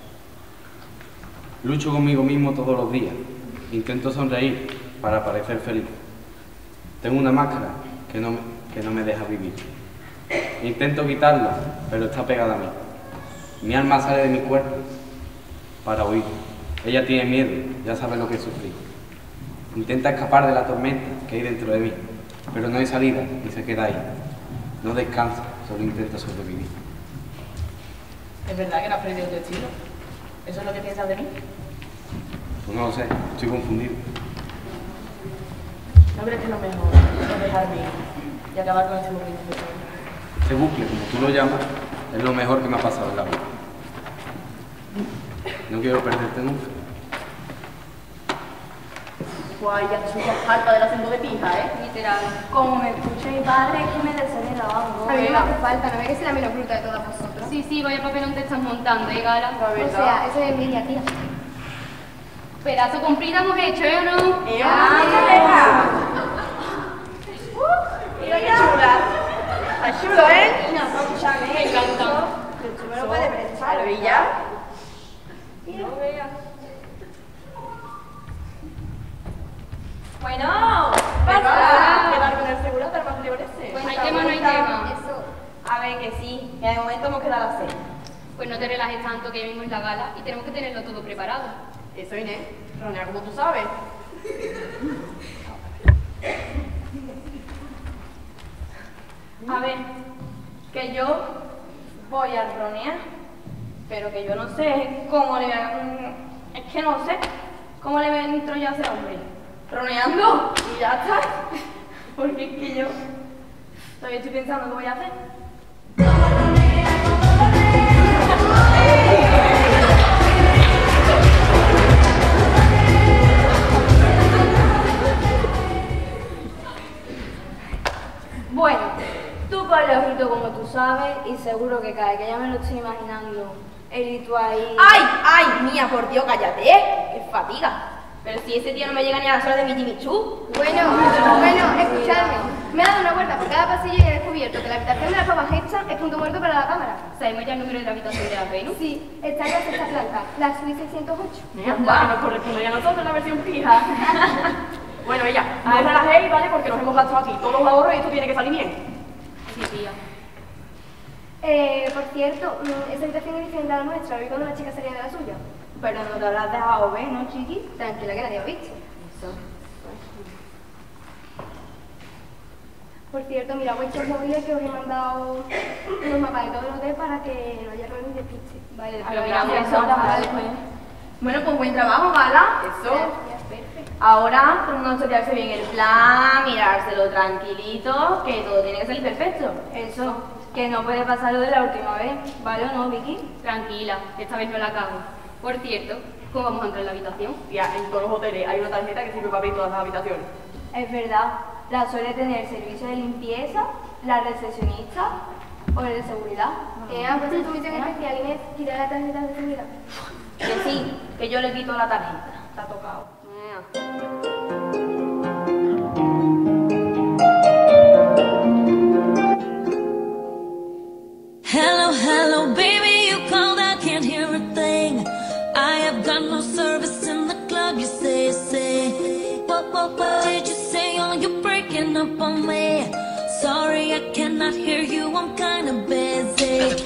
Lucho conmigo mismo todos los días. Intento sonreír para parecer feliz. Tengo una máscara que no, que no me deja vivir. Intento quitarla, pero está pegada a mí. Mi alma sale de mi cuerpo para huir. Ella tiene miedo, ya sabe lo que sufrí. Intenta escapar de la tormenta que hay dentro de mí, pero no hay salida y se queda ahí. No descansa, solo intenta sobrevivir. ¿Es verdad que no has perdido tu estilo? ¿Eso es lo que piensas de mí? Pues no lo sé, estoy confundido. ¿No crees que es lo mejor es dejarme ir y acabar con ese bucle infernal? Este bucle, como tú lo llamas, es lo mejor que me ha pasado en la vida. No quiero perderte nunca. Guay, ya estoy harta del acento de pija, ¿eh? Literal. Como me escuche mi padre, es que me desee la algo. A mí no me hace falta, no ve que soy la menos bruta de todas vosotras. Sí, sí, vaya papelón te estás montando, ¿eh, Gala? O sea, eso es envidia, tía. Pedazo cumplida hemos hecho, ¿eh o no? ¡Ah, qué deja! ¡Mira qué chula! ¡Está chulo, eh! No, escúchame. Me encanta. Pero tú me lo puedes prestar. ¿Maravilla? No veas. Bueno, pasa. quedar con el seguro para más libre ese. Pues hay tema, no hay tema. Eso. A ver, que sí. Y de momento hemos quedado a las seis. Pues no te relajes tanto, que mismo es la gala y tenemos que tenerlo todo preparado. Eso, Inés. Ronea, como tú sabes. A ver, que yo voy a ronear, pero que yo no sé cómo le... mm, Es que no sé cómo le entro yo a ese hombre. Roneando y ya está. Porque es que yo todavía estoy pensando qué voy a hacer. Bueno, tú con el ojito como tú sabes y seguro que cada vez que ya me lo estoy imaginando, el tú ahí... ¡Ay, ay, mía, por Dios, cállate! ¡Qué fatiga! Pero si ese tío no me llega ni a las horas de mi Jimichú. Bueno, bueno, escuchadme. Me he dado una vuelta por cada pasillo y he descubierto que la habitación de la pava hecha es punto muerto para la cámara. ¿Sabemos ya el número de la habitación de la Venus? Sí, está en la sexta planta, la suite seiscientos ocho. Mira, va, que nos corresponde a nosotros la versión fija. Bueno, ella, no os relajéis, ¿vale? Porque nos hemos gastado aquí todos los ahorros y esto tiene que salir bien. Sí, tía. Eh, por cierto, mm, esa habitación es diferente a la nuestra, vi cuando la chica salía de la suya. Pero no te habrás dejado ver, ¿no, chiqui? Tranquila que nadie ha visto. Eso. Por cierto, mira, vuestros móviles que os he mandado unos mapas de todo el hotel para que no haya error ni despiste. Vale, pero mira, mira, eso, vale, vale, pues. Bueno, pues buen trabajo, Gala. Eso. Gracias, perfecto. Ahora, todo el mundo estudiarse bien el plan, mirárselo tranquilito, que todo tiene que salir perfecto. Eso, que no puede pasar lo de la última vez, ¿vale o no, Vicky? Tranquila, que esta vez no la cago. Por cierto, ¿cómo vamos a entrar en la habitación? Tía, en todos los hoteles hay una tarjeta que sirve para abrir todas las habitaciones. Es verdad, la suele tener el servicio de limpieza, la recepcionista o el de seguridad. Eh, ah, pues es tu misión especial, Inés, quitar la tarjeta de seguridad. Que sí, que yo le quito la tarjeta. Está tocado. Hello, hello, baby, you called, I can't hear a thing. I have got no service in the club, you say, say. What, what, what did you say? Oh, you're breaking up on me. Sorry, I cannot hear you, I'm kinda busy.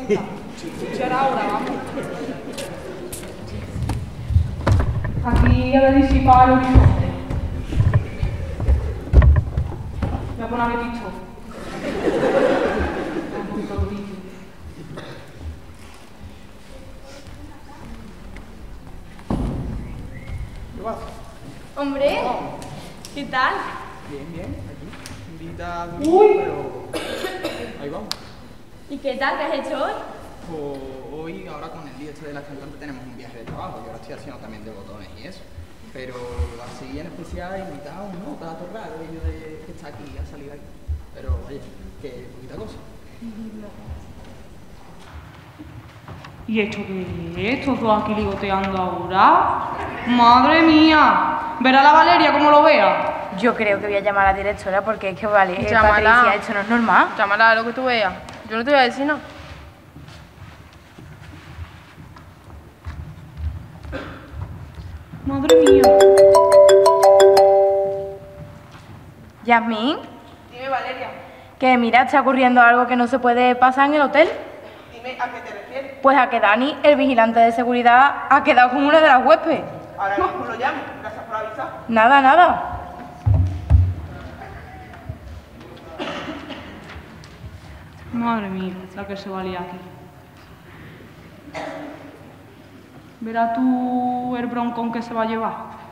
Escuchar ahora, vamos. Aquí ha de disipar el horizonte. Voy a poner el dicho. Un poquito de dicho. ¿Qué pasa? Hombre, ¿qué tal? Bien, bien, aquí. Invita a Uy. pero ahí vamos. ¿Y qué tal? ¿Qué has hecho hoy? Pues hoy, ahora con el día este de la cantante, tenemos un viaje de trabajo, que ahora estoy haciendo también de botones y eso. Pero así en especial invitados, ¿no? Está todo raro ello de que está aquí, ha salido aquí. Pero oye, que poquita cosa. ¿Y esto qué es? ¿Estos dos aquí ligoteando ahora? ¡Madre mía! ¿Verá la Valeria como lo vea? Yo creo que voy a llamar a la directora porque es que vale, eh, Llámala. Patricia, esto no es normal. Llámala a lo que tú veas. Yo no te voy a decir nada. ¡Madre mía! Yasmín, Dime, Valeria, que mira, está ocurriendo algo que no se puede pasar en el hotel. dime a qué te refieres. Pues a que Dani, el vigilante de seguridad, ha quedado con una de las huéspedes. Ahora mismo lo llamo, gracias por avisar. Nada, nada. Madre mía, la que se valía aquí. Verá tú el broncón que se va a llevar.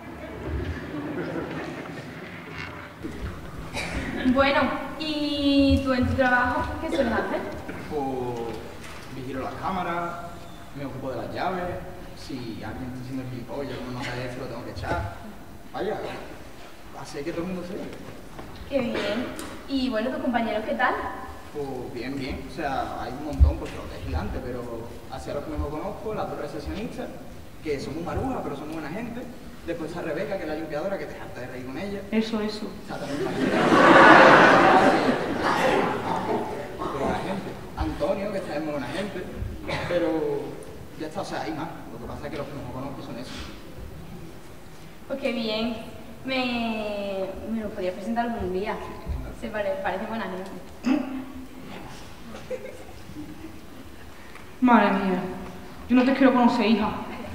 Bueno, ¿y tú en tu trabajo qué sueles hacer? Pues vigilo las cámaras, me ocupo de las llaves, si alguien está haciendo el gilipollas, como no sabe eso, lo tengo que echar. Vaya, así que todo el mundo se ve. Qué bien. Y bueno, ¿tus compañeros qué tal? Pues bien, bien, o sea, hay un montón porque los es gigante, pero hacia los que mejor conozco, las dos recepcionistas, que son muy marujas, pero son buena gente. Después está Rebeca, que es la limpiadora, que te harta de reír con ella. Eso, eso. Está también buena gente. Antonio, que está muy buena gente. Pero ya está, o sea, hay más. Lo que pasa es que los que mejor conozco son esos. Pues qué bien. Me, me lo podías presentar algún día. Se pare, parece buena gente. Madre mía, yo no te quiero conocer, hija.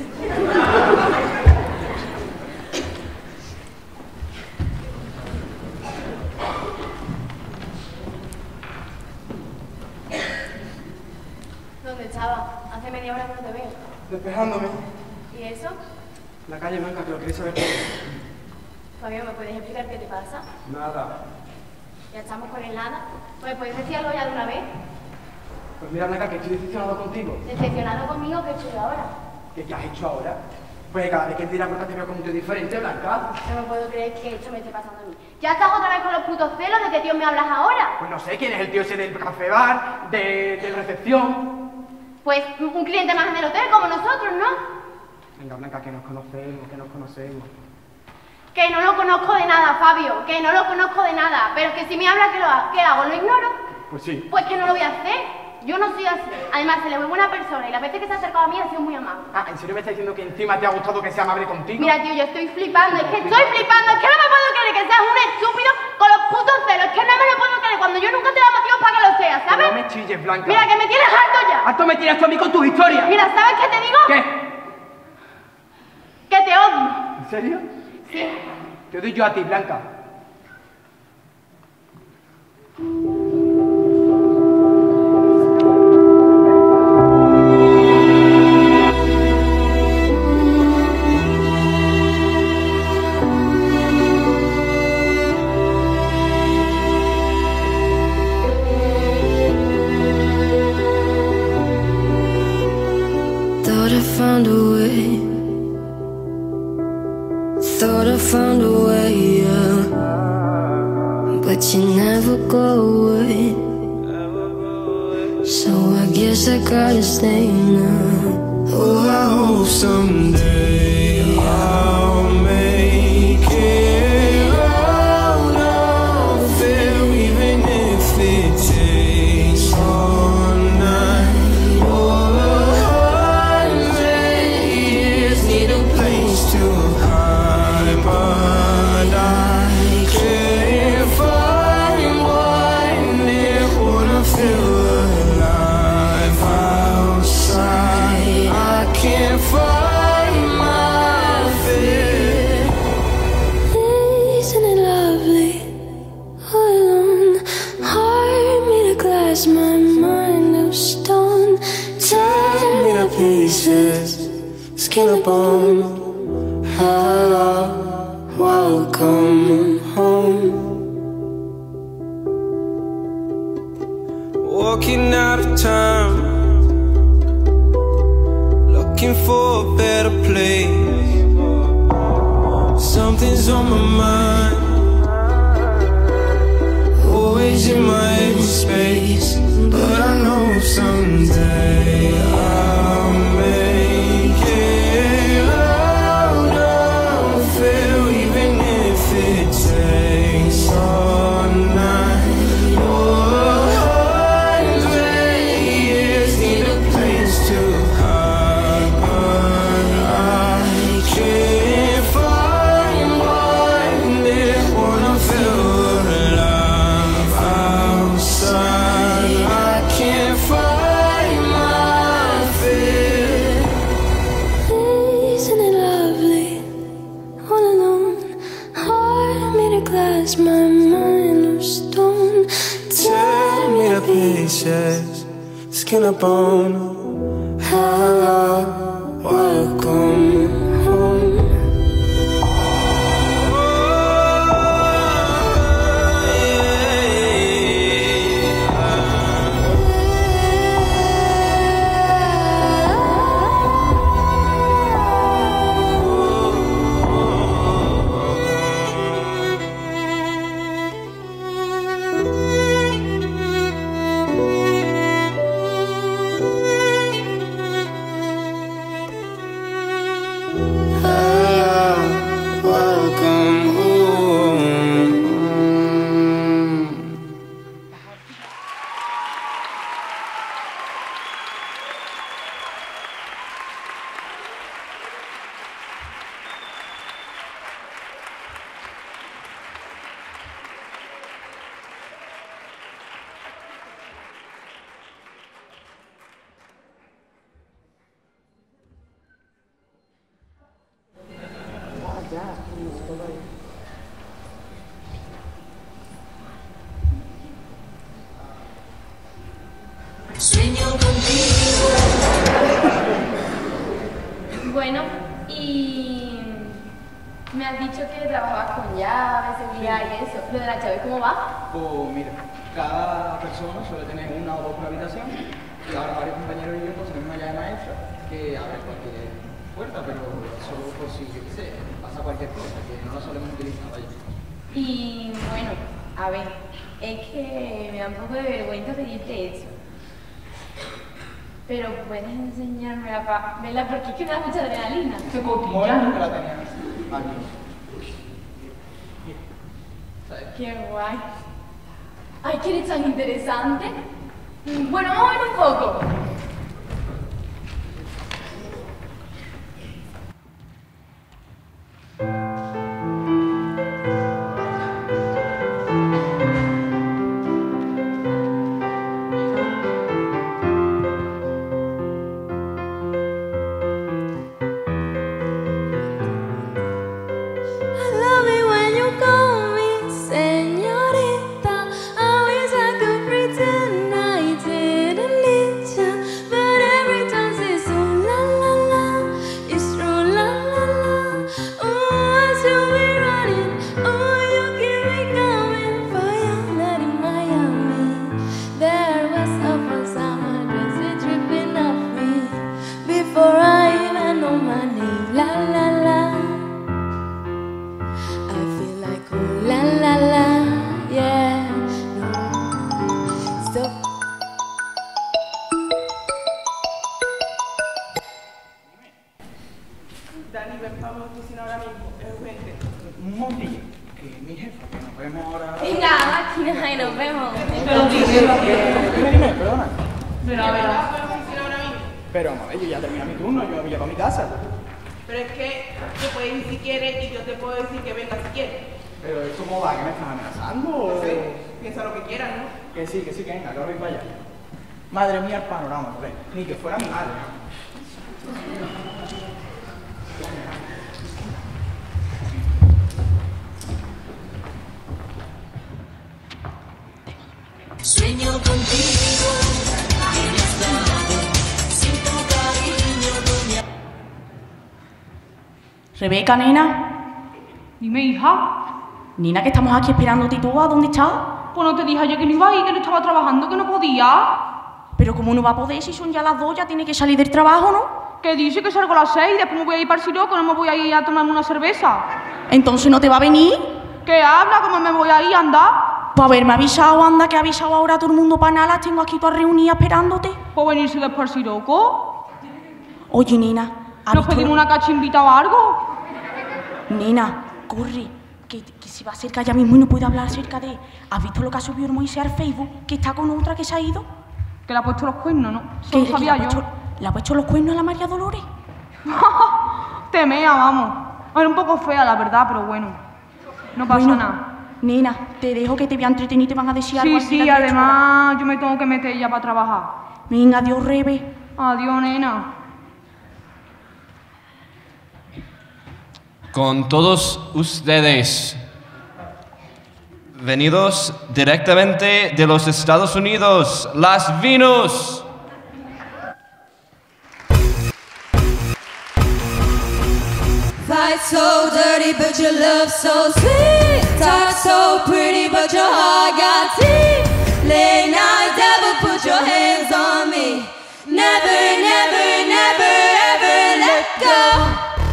¿Dónde estaba? Hace media hora que no te veo. Despejándome. ¿Y eso? La calle Blanca, que lo queréis saber todo. Fabio, ¿me puedes explicar qué te pasa? Nada. Ya estamos con el nada. ¿Me puedes decir algo ya de una vez? Pues mira, Blanca, que estoy decepcionado contigo. ¿Decepcionado conmigo? ¿Qué he hecho yo ahora? ¿Qué, qué has hecho ahora? Pues cada vez que te la puerta te veo como un tío diferente, Blanca. No me puedo creer que esto me esté pasando a mí. ¿Ya estás otra vez con los putos celos? ¿De qué tío me hablas ahora? Pues no sé quién es el tío ese del café bar, de, de recepción. Pues un cliente más en el hotel, como nosotros, ¿no? Venga, Blanca, que nos conocemos, que nos conocemos. Que no lo conozco de nada, Fabio. Que no lo conozco de nada. Pero que si me habla, ¿qué, lo ha- qué hago? ¿Lo ignoro? Pues sí. Pues que no lo voy a hacer. Yo no soy así. Además, se le ve buena persona y las veces que se ha acercado a mí ha sido muy amable. Ah, ¿en serio me estás diciendo que encima te ha gustado que sea amable contigo? Mira, tío, yo estoy flipando. Es que estoy flipando. Es que no me puedo creer que seas un estúpido con los putos celos. Es que no me lo puedo creer cuando yo nunca te he dado motivos para que lo seas, ¿sabes? No me chilles, Blanca. Mira, que me tienes harto ya. Harto me tienes tú a mí con tus historias. Mira, ¿sabes qué te digo? ¿Qué? Que te odio. ¿En serio? Sí. Te doy yo a ti, Blanca. Thought I found a way. Thought I found a way, yeah. But you never go away. So I guess I gotta stay now. Oh, I hope someday I'll make it out of there, even if it takes all night or a hundred years. Need a place to hide, but I can't find one. It wanna feel alive. I walking out of time, looking for a better place. Something's on my mind, always in my empty space. But I know someday I'll make it out of here, even if it takes all night or hundred years. Need a place to hide, but I can't find one. Didn't wanna feel alive outside. I can't find my fear. Isn't it lovely, all alone? Heart made of glass, my mind of stone. Tear me to pieces, skin and bone. Hello, welcome home. Welcome home. Sueño contigo. Bueno, y me has dicho que trabajabas con llaves, seguridad y eso. ¿Lo de las llaves cómo va? Pues mira, cada persona suele tener una o dos por habitación y ahora varios compañeros y yo pues tenemos una llave maestra que abre cualquier puerta, pero solo por si, yo qué sé, pasa cualquier cosa, que no la solemos utilizar, vaya. Y bueno, a ver, es que me da un poco de vergüenza pedirte eso. Pero puedes enseñármela para verla porque es que me da mucha adrenalina. Qué cotilla que la tenías aquí. Qué guay. Ay, que eres tan interesante. Bueno, vamos a ver un poco. I love it when you call me señorita. I wish I could pretend I didn't need you, but every time it's ooh la la la, it's true la la la. Ooh, I should be running. Ooh, you keep me coming for your night in Miami. There was a fun summer dress dripping off me before I even know my name. La la la. I feel like ooh la la la, yeah. No, stop. Dani, ven para mi oficina ahora mismo, es urgente. Un momentillo, que mi jefa, que nos vemos ahora. Venga, máquina, y nos vemos. Pero dime, dime, perdona. Pero a ver, Pero, madre, yo ya terminé mi turno, yo voy a para mi casa. pero es que te puedes ir si quieres y yo te puedo decir que venga si quieres. Pero esto cómo va, ¿que me estás amenazando? O... No sé, piensa lo que quieras, ¿no? Que sí, que sí, que venga, que ahora voy para allá. Madre mía, el panorama, joder. Ni que fuera mi madre. Sueño contigo, en esta nave, sin tu cariño no me... Rebeca, nena. Dime, hija. Nina, que estamos aquí esperándote y tú, ¿a dónde estás? Pues no te dije ayer que no iba a ir, que no estaba trabajando, que no podía. Pero ¿cómo no va a poder si son ya las dos? Ya tiene que salir del trabajo, ¿no? Que dice que salgo a las seis y después me voy a ir para el Siroco, no me voy a ir a tomarme una cerveza. Entonces no te va a venir. ¿Qué habla? ¿Cómo me voy a ir a andar? Pues haberme avisado, anda, que ha avisado ahora a todo el mundo para nada, las tengo aquí todas reunidas esperándote. ¿Puedo venirse después al Siroco? Oye, nena. ¿Nos pedimos una cachimbita o algo? Nena, corre, que, que se va a acercar ya mismo y no puede hablar acerca de... ¿Has visto lo que ha subido el Moisés al Facebook? Que está con otra que se ha ido. Que le ha puesto los cuernos, ¿no? Eso Que, lo que sabía le, ha yo. puesto, le ha puesto los cuernos a la María Dolores. Temea, vamos. Era un poco fea, la verdad, pero bueno. No pasa Bueno, nada. Nena, te dejo que te voy a entretener y te van a decir algo. Sí, aquí sí, la además yo me tengo que meter ya para trabajar. Venga, adiós, Rebe. Adiós, nena. Con todos ustedes, venidos directamente de los Estados Unidos, las Venus. Fight so dirty, but your love so sweet. Talk so pretty, but your heart got teeth. Late night devil, put your hands on me. Never, never, never, ever let go.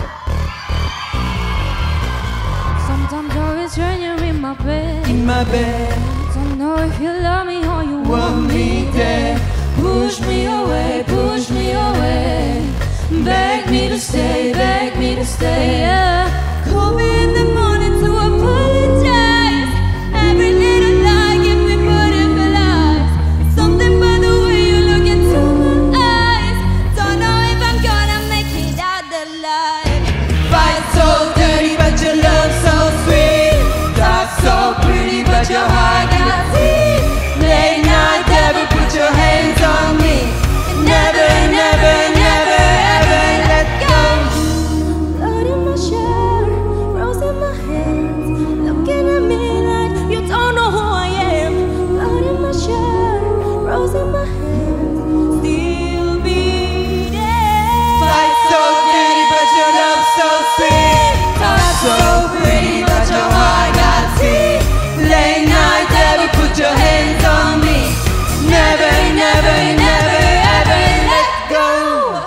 Sometimes I wish when you're in my bed. In my bed. Don't know if you love me or you want me dead. Push me away, push me away. Beg me to stay, beg me to stay, yeah. Call me in the morning to apologize. Every little lie, give me beautiful lies. Something by the way you look into my eyes. Don't know if I'm gonna make it out alive. Fight so dirty, but your love so sweet. Talk so pretty, but your heart got teeth. Late night devil, put your hands on me. Never, never, never ever let go. Blood in my shirt, rose in my hands. Looking at me like you don't know who I am. Blood in my shirt, rose in my hands. Still beating. Fight so dirty, but your love so sweet. Talk so pretty, but your heart got teeth. Late night devil, put your hands on me. Never, never, never ever let go.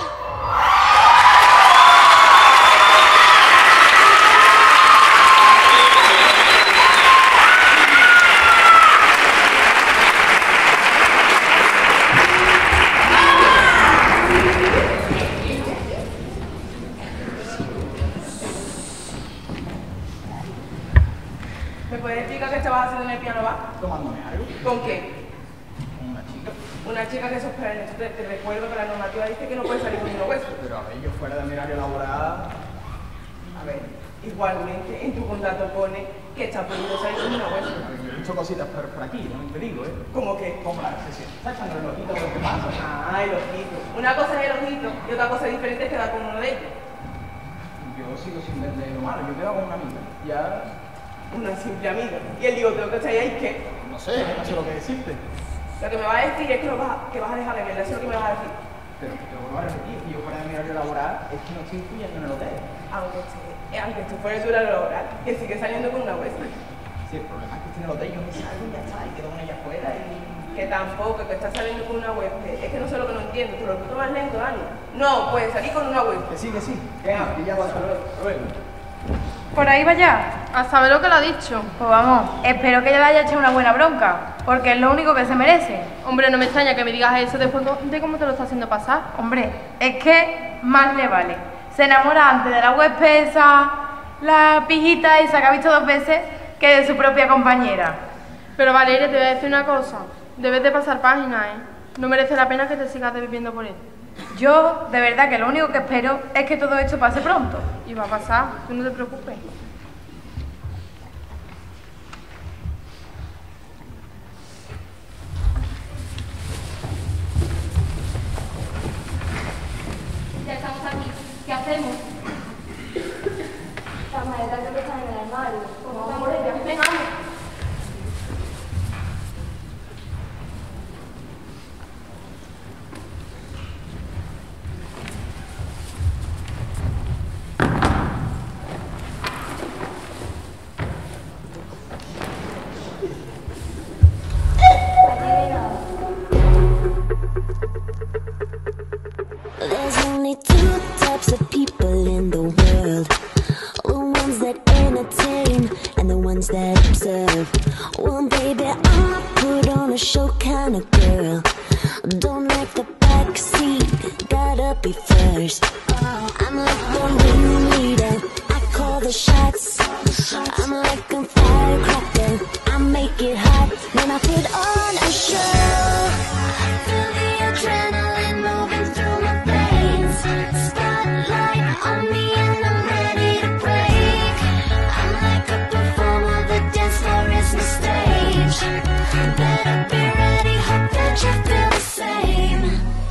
¿Me puedes explicar qué estabas haciendo en el piano bar? Tomándome algo. ¿Con quién? Con una chica. Una chica que sos perenne. Te, te recuerdo que la normativa dice que no puedes salir con un hueso. Pero a ver, yo fuera de mi horario laboral. A ver, igualmente en tu contrato pone que está prohibido salir con una hueso. A ver, yo he visto cositas por, por aquí, no te digo, ¿eh? ¿Cómo qué? Como la recesión. Está echando el ojito a lo que pasa. Ah, el ojito. Una cosa es el ojito y otra cosa diferente es quedar con uno de ellos. Yo sigo sin verle lo malo, yo quedo con una amiga. Ya. Una simple amiga. Y el ligoteo que está ahí, ¿qué? No sé, no sé lo que decirte. Lo que me vas a decir es que, lo vas, a, que vas a dejar de verla, eso es lo que me vas a decir. Pero te lo vuelvo a repetir, que yo fuera de mi horario laboral es que no estoy incluyendo en el hotel. Aunque esté, aunque esté fuera de su horario laboral, que sigue saliendo con una huesa. Sí, el problema es que estoy en el hotel, yo me salgo y ya está, y quedo con ella afuera y... Que tampoco, que estás saliendo con una huésped. Es que no sé lo que no entiendo, te lo repito más lento, Dani. No, puedes salir con una huésped. Que sí, que sí. Que ah, que ya va a salir. Luego. ¿Por ahí va ya? A saber lo que le ha dicho. Pues vamos, espero que ella le haya hecho una buena bronca, porque es lo único que se merece. Hombre, no me extraña que me digas eso después de cómo te lo está haciendo pasar. Hombre, es que más le vale. Se enamora antes de la huésped esa, la pijita esa que ha visto dos veces, que de su propia compañera. Pero Valeria, te voy a decir una cosa. Debes de pasar página, ¿eh? No merece la pena que te sigas desviviendo por él. Yo, de verdad, que lo único que espero es que todo esto pase pronto. Y va a pasar, tú no te preocupes. Ya estamos aquí. ¿Qué hacemos? Las maletas creo que están en el armario. ¿Cómo vamos a ir? Venga, vamos. deserve. Well, baby, I'm a put on a show kind of girl. Don't like the back seat, gotta be first. I'm like the ringleader, I call the shots. I'm like a firecracker, I make it hot when I put on a show. Feel the adrenaline moving through my veins. Spotlight on me and I'm ready to break. I'm like a performer, the dance floor is my stage. Better be ready, hope that you feel the same.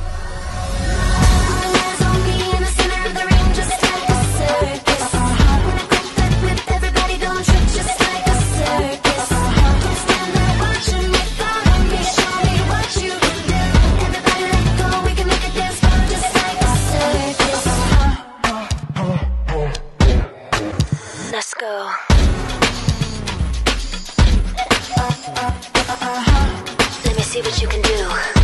All eyes on me in the center of the ring, just like a circus. When I crack that whip, everybody don't trip, just like a circus. Don't stand there watching me, follow me, show me what you can do. Everybody let go, we can make a dance floor just like a circus. Let's go. Let me see what you can do.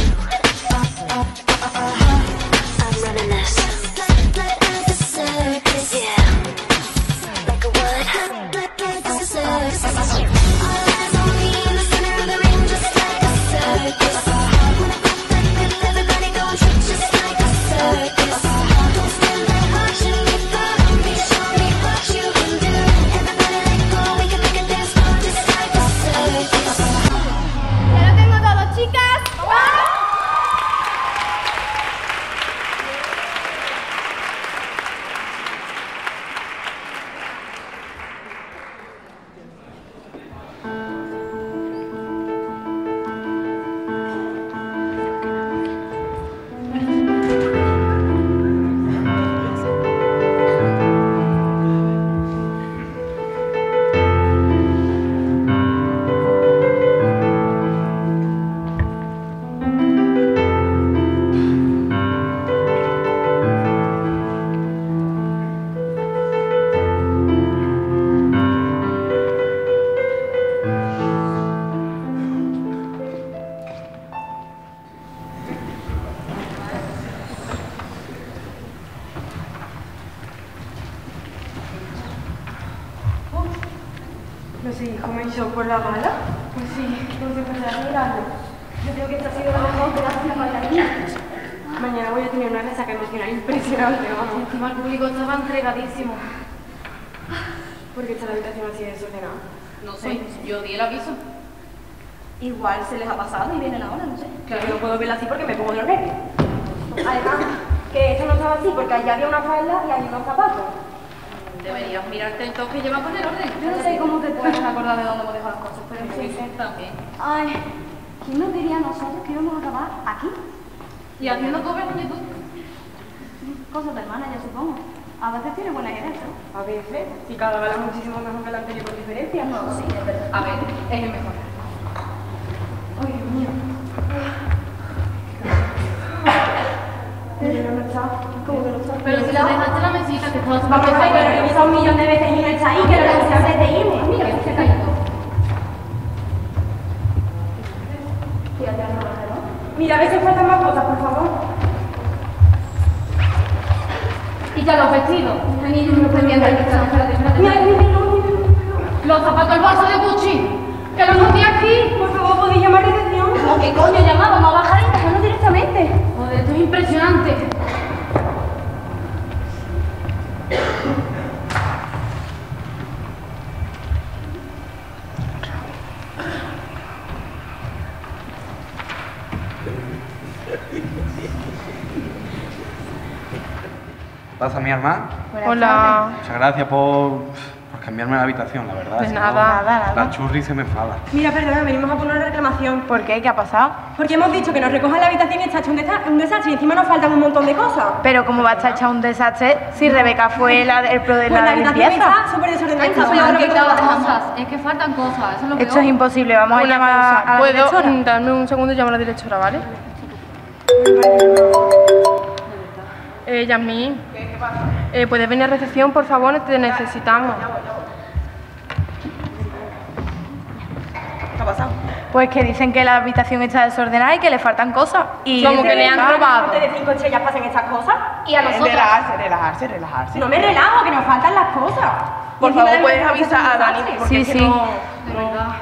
I'm running this. Like a circus, yeah. Like a what? Like a circus. All eyes on me in the center of the ring, just like a circus. When I pop that whip, everybody go trip, just like a circus. Don't stand there watching me, follow me, show me what you can do. Everybody let go, we can make a dance floor just like a circus. Ya lo tengo todo, chicas. No sé, ¿cómo he hecho por la gala? Pues sí, no sé, pues a mirarlo. Yo creo que esta ha sido la mejor gracias a bailarina. Mañana voy a tener una resaca emocional impresionante, vamos. Encima el público estaba entregadísimo. ¿Por qué está la habitación así desordenada? No sé, yo di el aviso. Igual se les ha pasado y vienen ahora, no sé. Claro, no puedo verla así porque me pongo de los nervios. Además, que esto no estaba así porque allá había una falda y hay unos zapatos. Deberías mirarte el toque y llevar con el orden. Yo no sé cómo te puedes acordar de dónde hemos dejado las cosas, pero sí. Sí, también. Ay, ¿quién nos diría a nosotros que íbamos a acabar aquí? Y haciendo covers en YouTube. Cosas de hermana, ya supongo. A veces tiene buena idea, ¿no? A veces, y cada vez es muchísimo mejor que la anterior por diferencia, ¿no? Sí, es verdad. A ver, es el mejor. Ay, Dios mío. Pero no está. ¿Cómo que no está? Pero si la dejaste en la mesita, que estaba Vamos a ver, que lo he revisado un millón de veces y no está ahí, que lo revisé antes de irme. Mira, que se ha caído. Fíjate, no, ¿no? Mira, a ver si faltan más cosas, por favor. Y ya los vestidos. Ay, niño, no me estoy viendo. Espérate, espérate. Mira, mira, no, mira, Los zapatos, el bolso de Gucci. Que los metí aquí. por favor, ¿podéis llamar a recepción? No, ¿qué coño llamaba? Vamos a bajar y dejarnos directamente. Joder, esto es impresionante. ¿Pasa mi hermana? Hola. Muchas gracias por, por cambiarme la habitación, la verdad. De si nada. no, Nada, nada. La churri se me enfada. Mira, perdona, venimos a poner una reclamación. ¿Por qué? ¿Qué ha pasado? Porque hemos dicho que nos recojan la habitación y está hecho un, desa- un desastre y encima nos faltan un montón de cosas. Pero ¿cómo va a estar hecho un desastre si Rebeca fue la, el pro de Pues la la habitación limpieza? está súper desordenada. Está está peor peor que todas todas las las cosas. cosas. Es que faltan cosas, eso es lo peor. Esto es imposible, vamos a Una llamar pausa. a la ¿Puedo directora. mm, darme un segundo y llamo a la directora, ¿vale? Eh, Yasmín. ¿Qué, qué pasa? Eh, ¿Puedes venir a recepción, por favor? Te necesitamos. ¿Qué ha pasado? Pues que dicen que la habitación está desordenada y que le faltan cosas. Y Como que le han Rebeca- robado. De cinco estrellas pasan estas cosas. Y a nosotros. Relajarse, relajarse, relajarse. No me relajo, que nos faltan las cosas. Por Y encima favor, de puedes las cosas avisar a son Dani, desastres. porque Sí, es que sí. no... De verdad.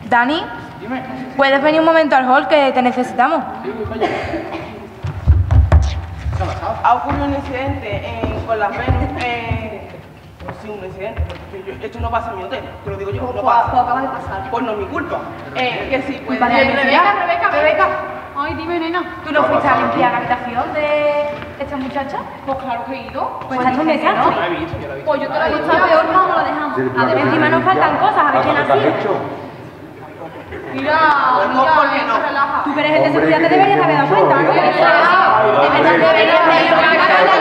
Dani, ¿puedes venir un momento al hall que te necesitamos? Ha ocurrido un incidente en, con las Venus. Eh, pues sí, un incidente. Porque yo, esto no pasa en mi hotel. Te lo digo yo, no pasa. Pues acaba de pasar. Pues no es mi culpa. Eh, que sí, pues. Vale, Rebeca, Rebeca, Rebeca. Ay, dime, nena. ¿Tú no fuiste a limpiar la habitación de esta muchacha? Pues claro que he ido. Pues está un desastre. Yo la he visto, yo la he visto. Pues yo te lo he dicho, peor no la dejamos. Además, encima nos faltan cosas, a ver quién ha sido. Mira, mira, no relaja. Tú que eres el de seguridad te deberías haber dado cuenta, ¿no? De verdad deberías de ir a las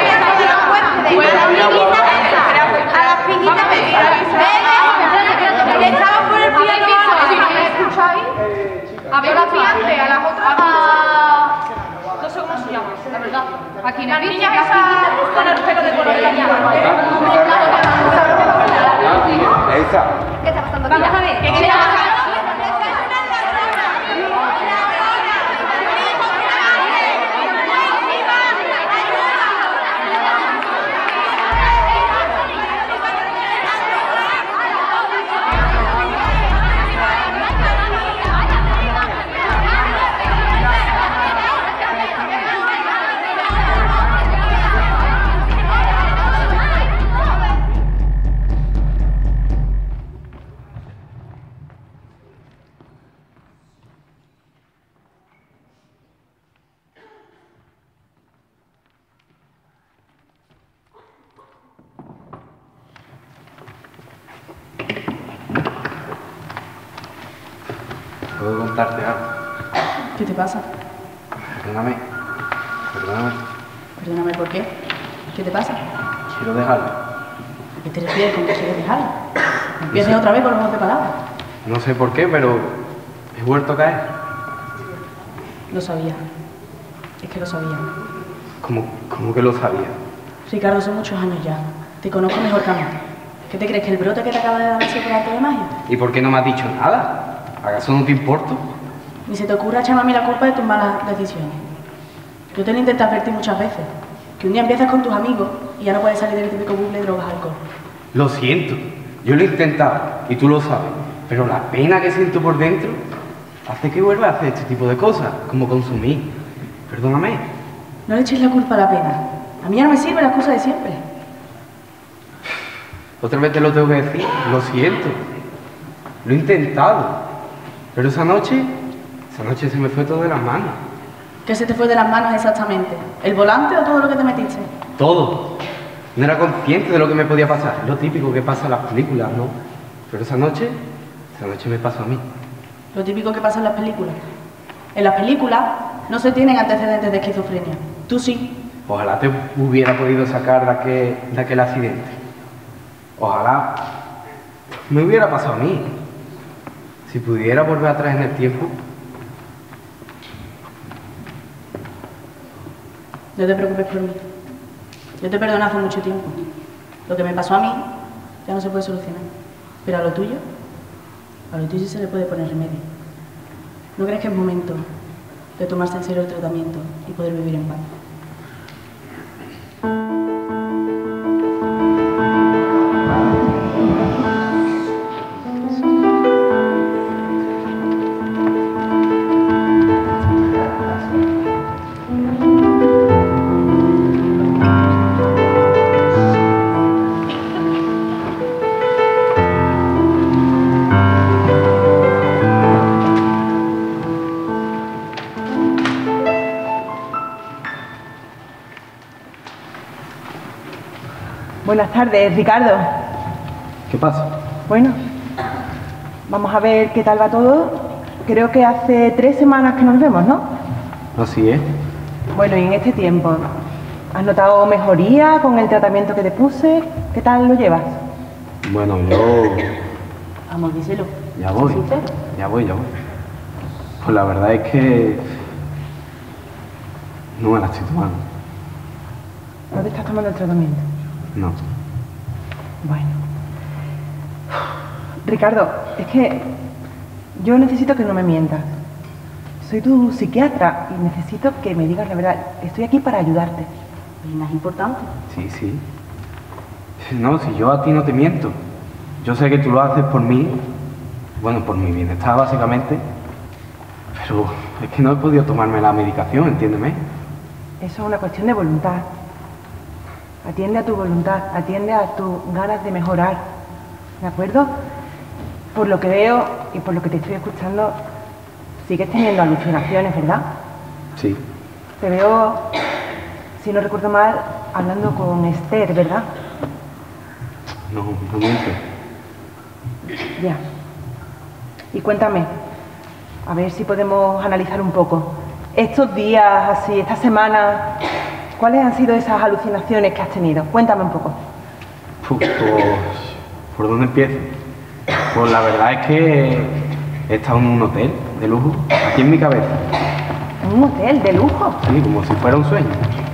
pijitas bebidas. Ven, estamos por el piano. ¿Escucháis? A ver, las fiantes, a las otras, a... no sé cómo se llama, la verdad. Aquí las niñas esas con el pelo de color cañado. Esa. ¿Qué está pasando? Vamos a ver. ¿Qué está pasando? ¿Puedo contarte algo? ¿Qué te pasa? Perdóname. Perdóname. Perdóname, ¿por qué? ¿Qué te pasa? Quiero dejarlo. ¿A qué te refieres con que quieres dejarlo? ¿Empieces otra vez con los juegos de palabras? No sé por qué, pero he vuelto a caer. Lo sabía. Es que lo sabía. ¿Cómo, cómo que lo sabía? Ricardo, son muchos años ya. Te conozco mejor que a mí. ¿Qué te crees, que el brote que te acaba de dar ha sido por arte de magia? ¿Y por qué no me has dicho nada? ¿Acaso no te importo? Ni se te ocurra echarme a mí la culpa de tus malas decisiones. Yo te lo intenté advertir muchas veces. Que un día empiezas con tus amigos y ya no puedes salir del típico bucle de drogas, alcohol. Lo siento. Yo lo he intentado y tú lo sabes. Pero la pena que siento por dentro hace que vuelva a hacer este tipo de cosas, como consumir. Perdóname. No le eches la culpa a la pena. A mí ya no me sirve la excusa de siempre. Otra vez te lo tengo que decir. Lo siento. Lo he intentado. Pero esa noche, esa noche se me fue todo de las manos. ¿Qué se te fue de las manos exactamente? ¿El volante o todo lo que te metiste? Todo. No era consciente de lo que me podía pasar. Es lo típico que pasa en las películas, ¿no? Pero esa noche, esa noche me pasó a mí. Lo típico que pasa en las películas. En las películas no se tienen antecedentes de esquizofrenia. Tú sí. Ojalá te hubiera podido sacar de aquel, de aquel accidente. Ojalá me hubiera pasado a mí. Si pudiera volver atrás en el tiempo. No te preocupes por mí. Yo te perdoné hace mucho tiempo. Lo que me pasó a mí ya no se puede solucionar. Pero a lo tuyo, a lo tuyo se le puede poner remedio. ¿No crees que es momento de tomarse en serio el tratamiento y poder vivir en paz? Buenas tardes, Ricardo. ¿Qué pasa? Bueno, vamos a ver qué tal va todo. Creo que hace tres semanas que nos vemos, ¿no? Así es. Bueno, y en este tiempo, ¿has notado mejoría con el tratamiento que te puse? ¿Qué tal lo llevas? Bueno, yo... Vamos, díselo. Ya voy. Sincero. Ya voy, ya voy. Pues la verdad es que... no me la estoy tomando. ¿No te estás tomando el tratamiento? No. Bueno. Ricardo, es que yo necesito que no me mientas. Soy tu psiquiatra y necesito que me digas la verdad. Estoy aquí para ayudarte. ¿Y más importante? Sí, sí. No, si yo a ti no te miento. Yo sé que tú lo haces por mí Bueno, por mi bienestar, básicamente. Pero es que no he podido tomarme la medicación, entiéndeme. Eso es una cuestión de voluntad. Atiende a tu voluntad, atiende a tus ganas de mejorar, ¿de acuerdo? Por lo que veo y por lo que te estoy escuchando, sigues teniendo alucinaciones, ¿verdad? Sí. Te veo, si no recuerdo mal, hablando con Esther, ¿verdad? No, no miento. Ya. Y cuéntame, a ver si podemos analizar un poco. Estos días, así, esta semana, ¿cuáles han sido esas alucinaciones que has tenido? Cuéntame un poco. Pues, ¿por dónde empiezo? Pues la verdad es que he estado en un hotel de lujo, aquí en mi cabeza. ¿Un hotel de lujo? Sí, como si fuera un sueño.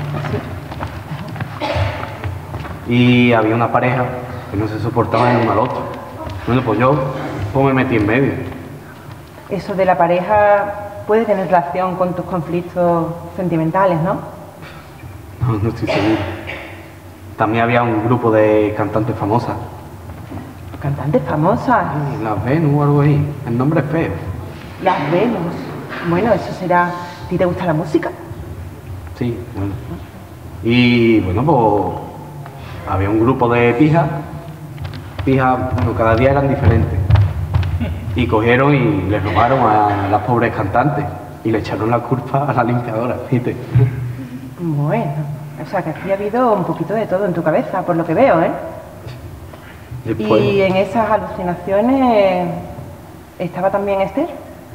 Sí. Y había una pareja que no se soportaban el uno al otro. Bueno, pues yo pues me metí en medio. Eso de la pareja puede tener relación con tus conflictos sentimentales, ¿no? No, no estoy seguro. También había un grupo de cantantes famosas. ¿Cantantes famosas? Sí, Las Venus o algo ahí. El nombre es feo. Las Venus. Bueno, eso será... ¿A ti te gusta la música? Sí, bueno. Y bueno, pues había un grupo de pijas. Pijas, bueno, cada día eran diferentes. Y cogieron y les robaron a las pobres cantantes. Y le echaron la culpa a la limpiadora, ¿viste? Bueno, o sea que aquí ha habido un poquito de todo en tu cabeza, por lo que veo, ¿eh? Después... Y en esas alucinaciones estaba también Esther.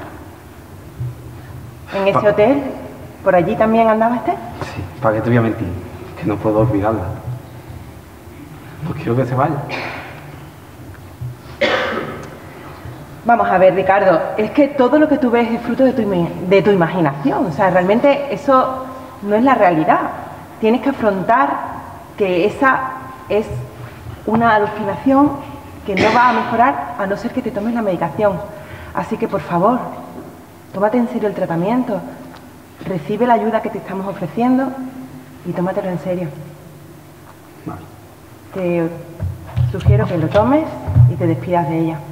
¿En ese pa... hotel? ¿Por allí también andaba Esther? Sí, ¿para qué te voy a mentir? Que no puedo olvidarla. No quiero que se vaya. Vamos a ver, Ricardo, es que todo lo que tú ves es fruto de tu, de tu imaginación. O sea, realmente eso no es la realidad. Tienes que afrontar que esa es una alucinación que no va a mejorar a no ser que te tomes la medicación. Así que, por favor, tómate en serio el tratamiento, recibe la ayuda que te estamos ofreciendo y tómatelo en serio. Vale. Te sugiero que lo tomes y te despidas de ella.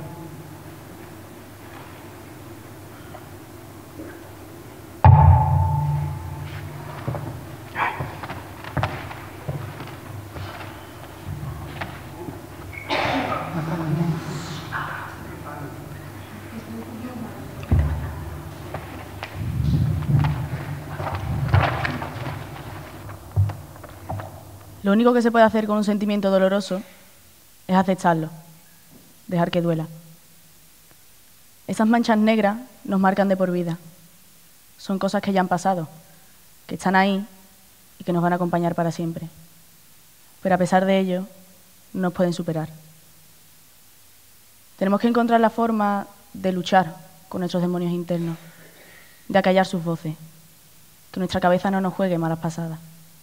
Lo único que se puede hacer con un sentimiento doloroso es aceptarlo, dejar que duela. Esas manchas negras nos marcan de por vida. Son cosas que ya han pasado, que están ahí y que nos van a acompañar para siempre. Pero a pesar de ello, no nos pueden superar. Tenemos que encontrar la forma de luchar con nuestros demonios internos, de acallar sus voces, que nuestra cabeza no nos juegue malas pasadas.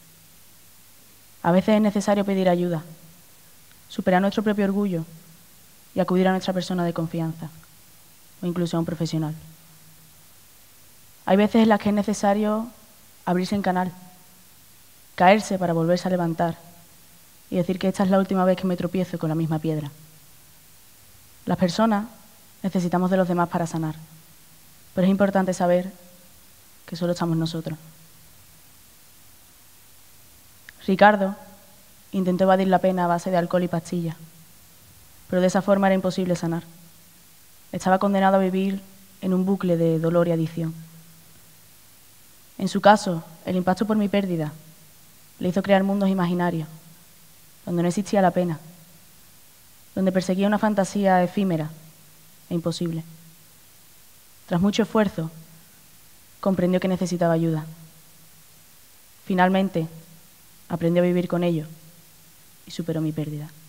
A veces es necesario pedir ayuda, superar nuestro propio orgullo y acudir a nuestra persona de confianza, o incluso a un profesional. Hay veces en las que es necesario abrirse en canal, caerse para volverse a levantar y decir que esta es la última vez que me tropiezo con la misma piedra. Las personas necesitamos de los demás para sanar, pero es importante saber que solo estamos nosotros. Ricardo intentó evadir la pena a base de alcohol y pastillas, pero de esa forma era imposible sanar. Estaba condenado a vivir en un bucle de dolor y adicción. En su caso, el impacto por mi pérdida le hizo crear mundos imaginarios, donde no existía la pena, donde perseguía una fantasía efímera e imposible. Tras mucho esfuerzo, comprendió que necesitaba ayuda. Finalmente, aprendió a vivir con ello y superó mi pérdida.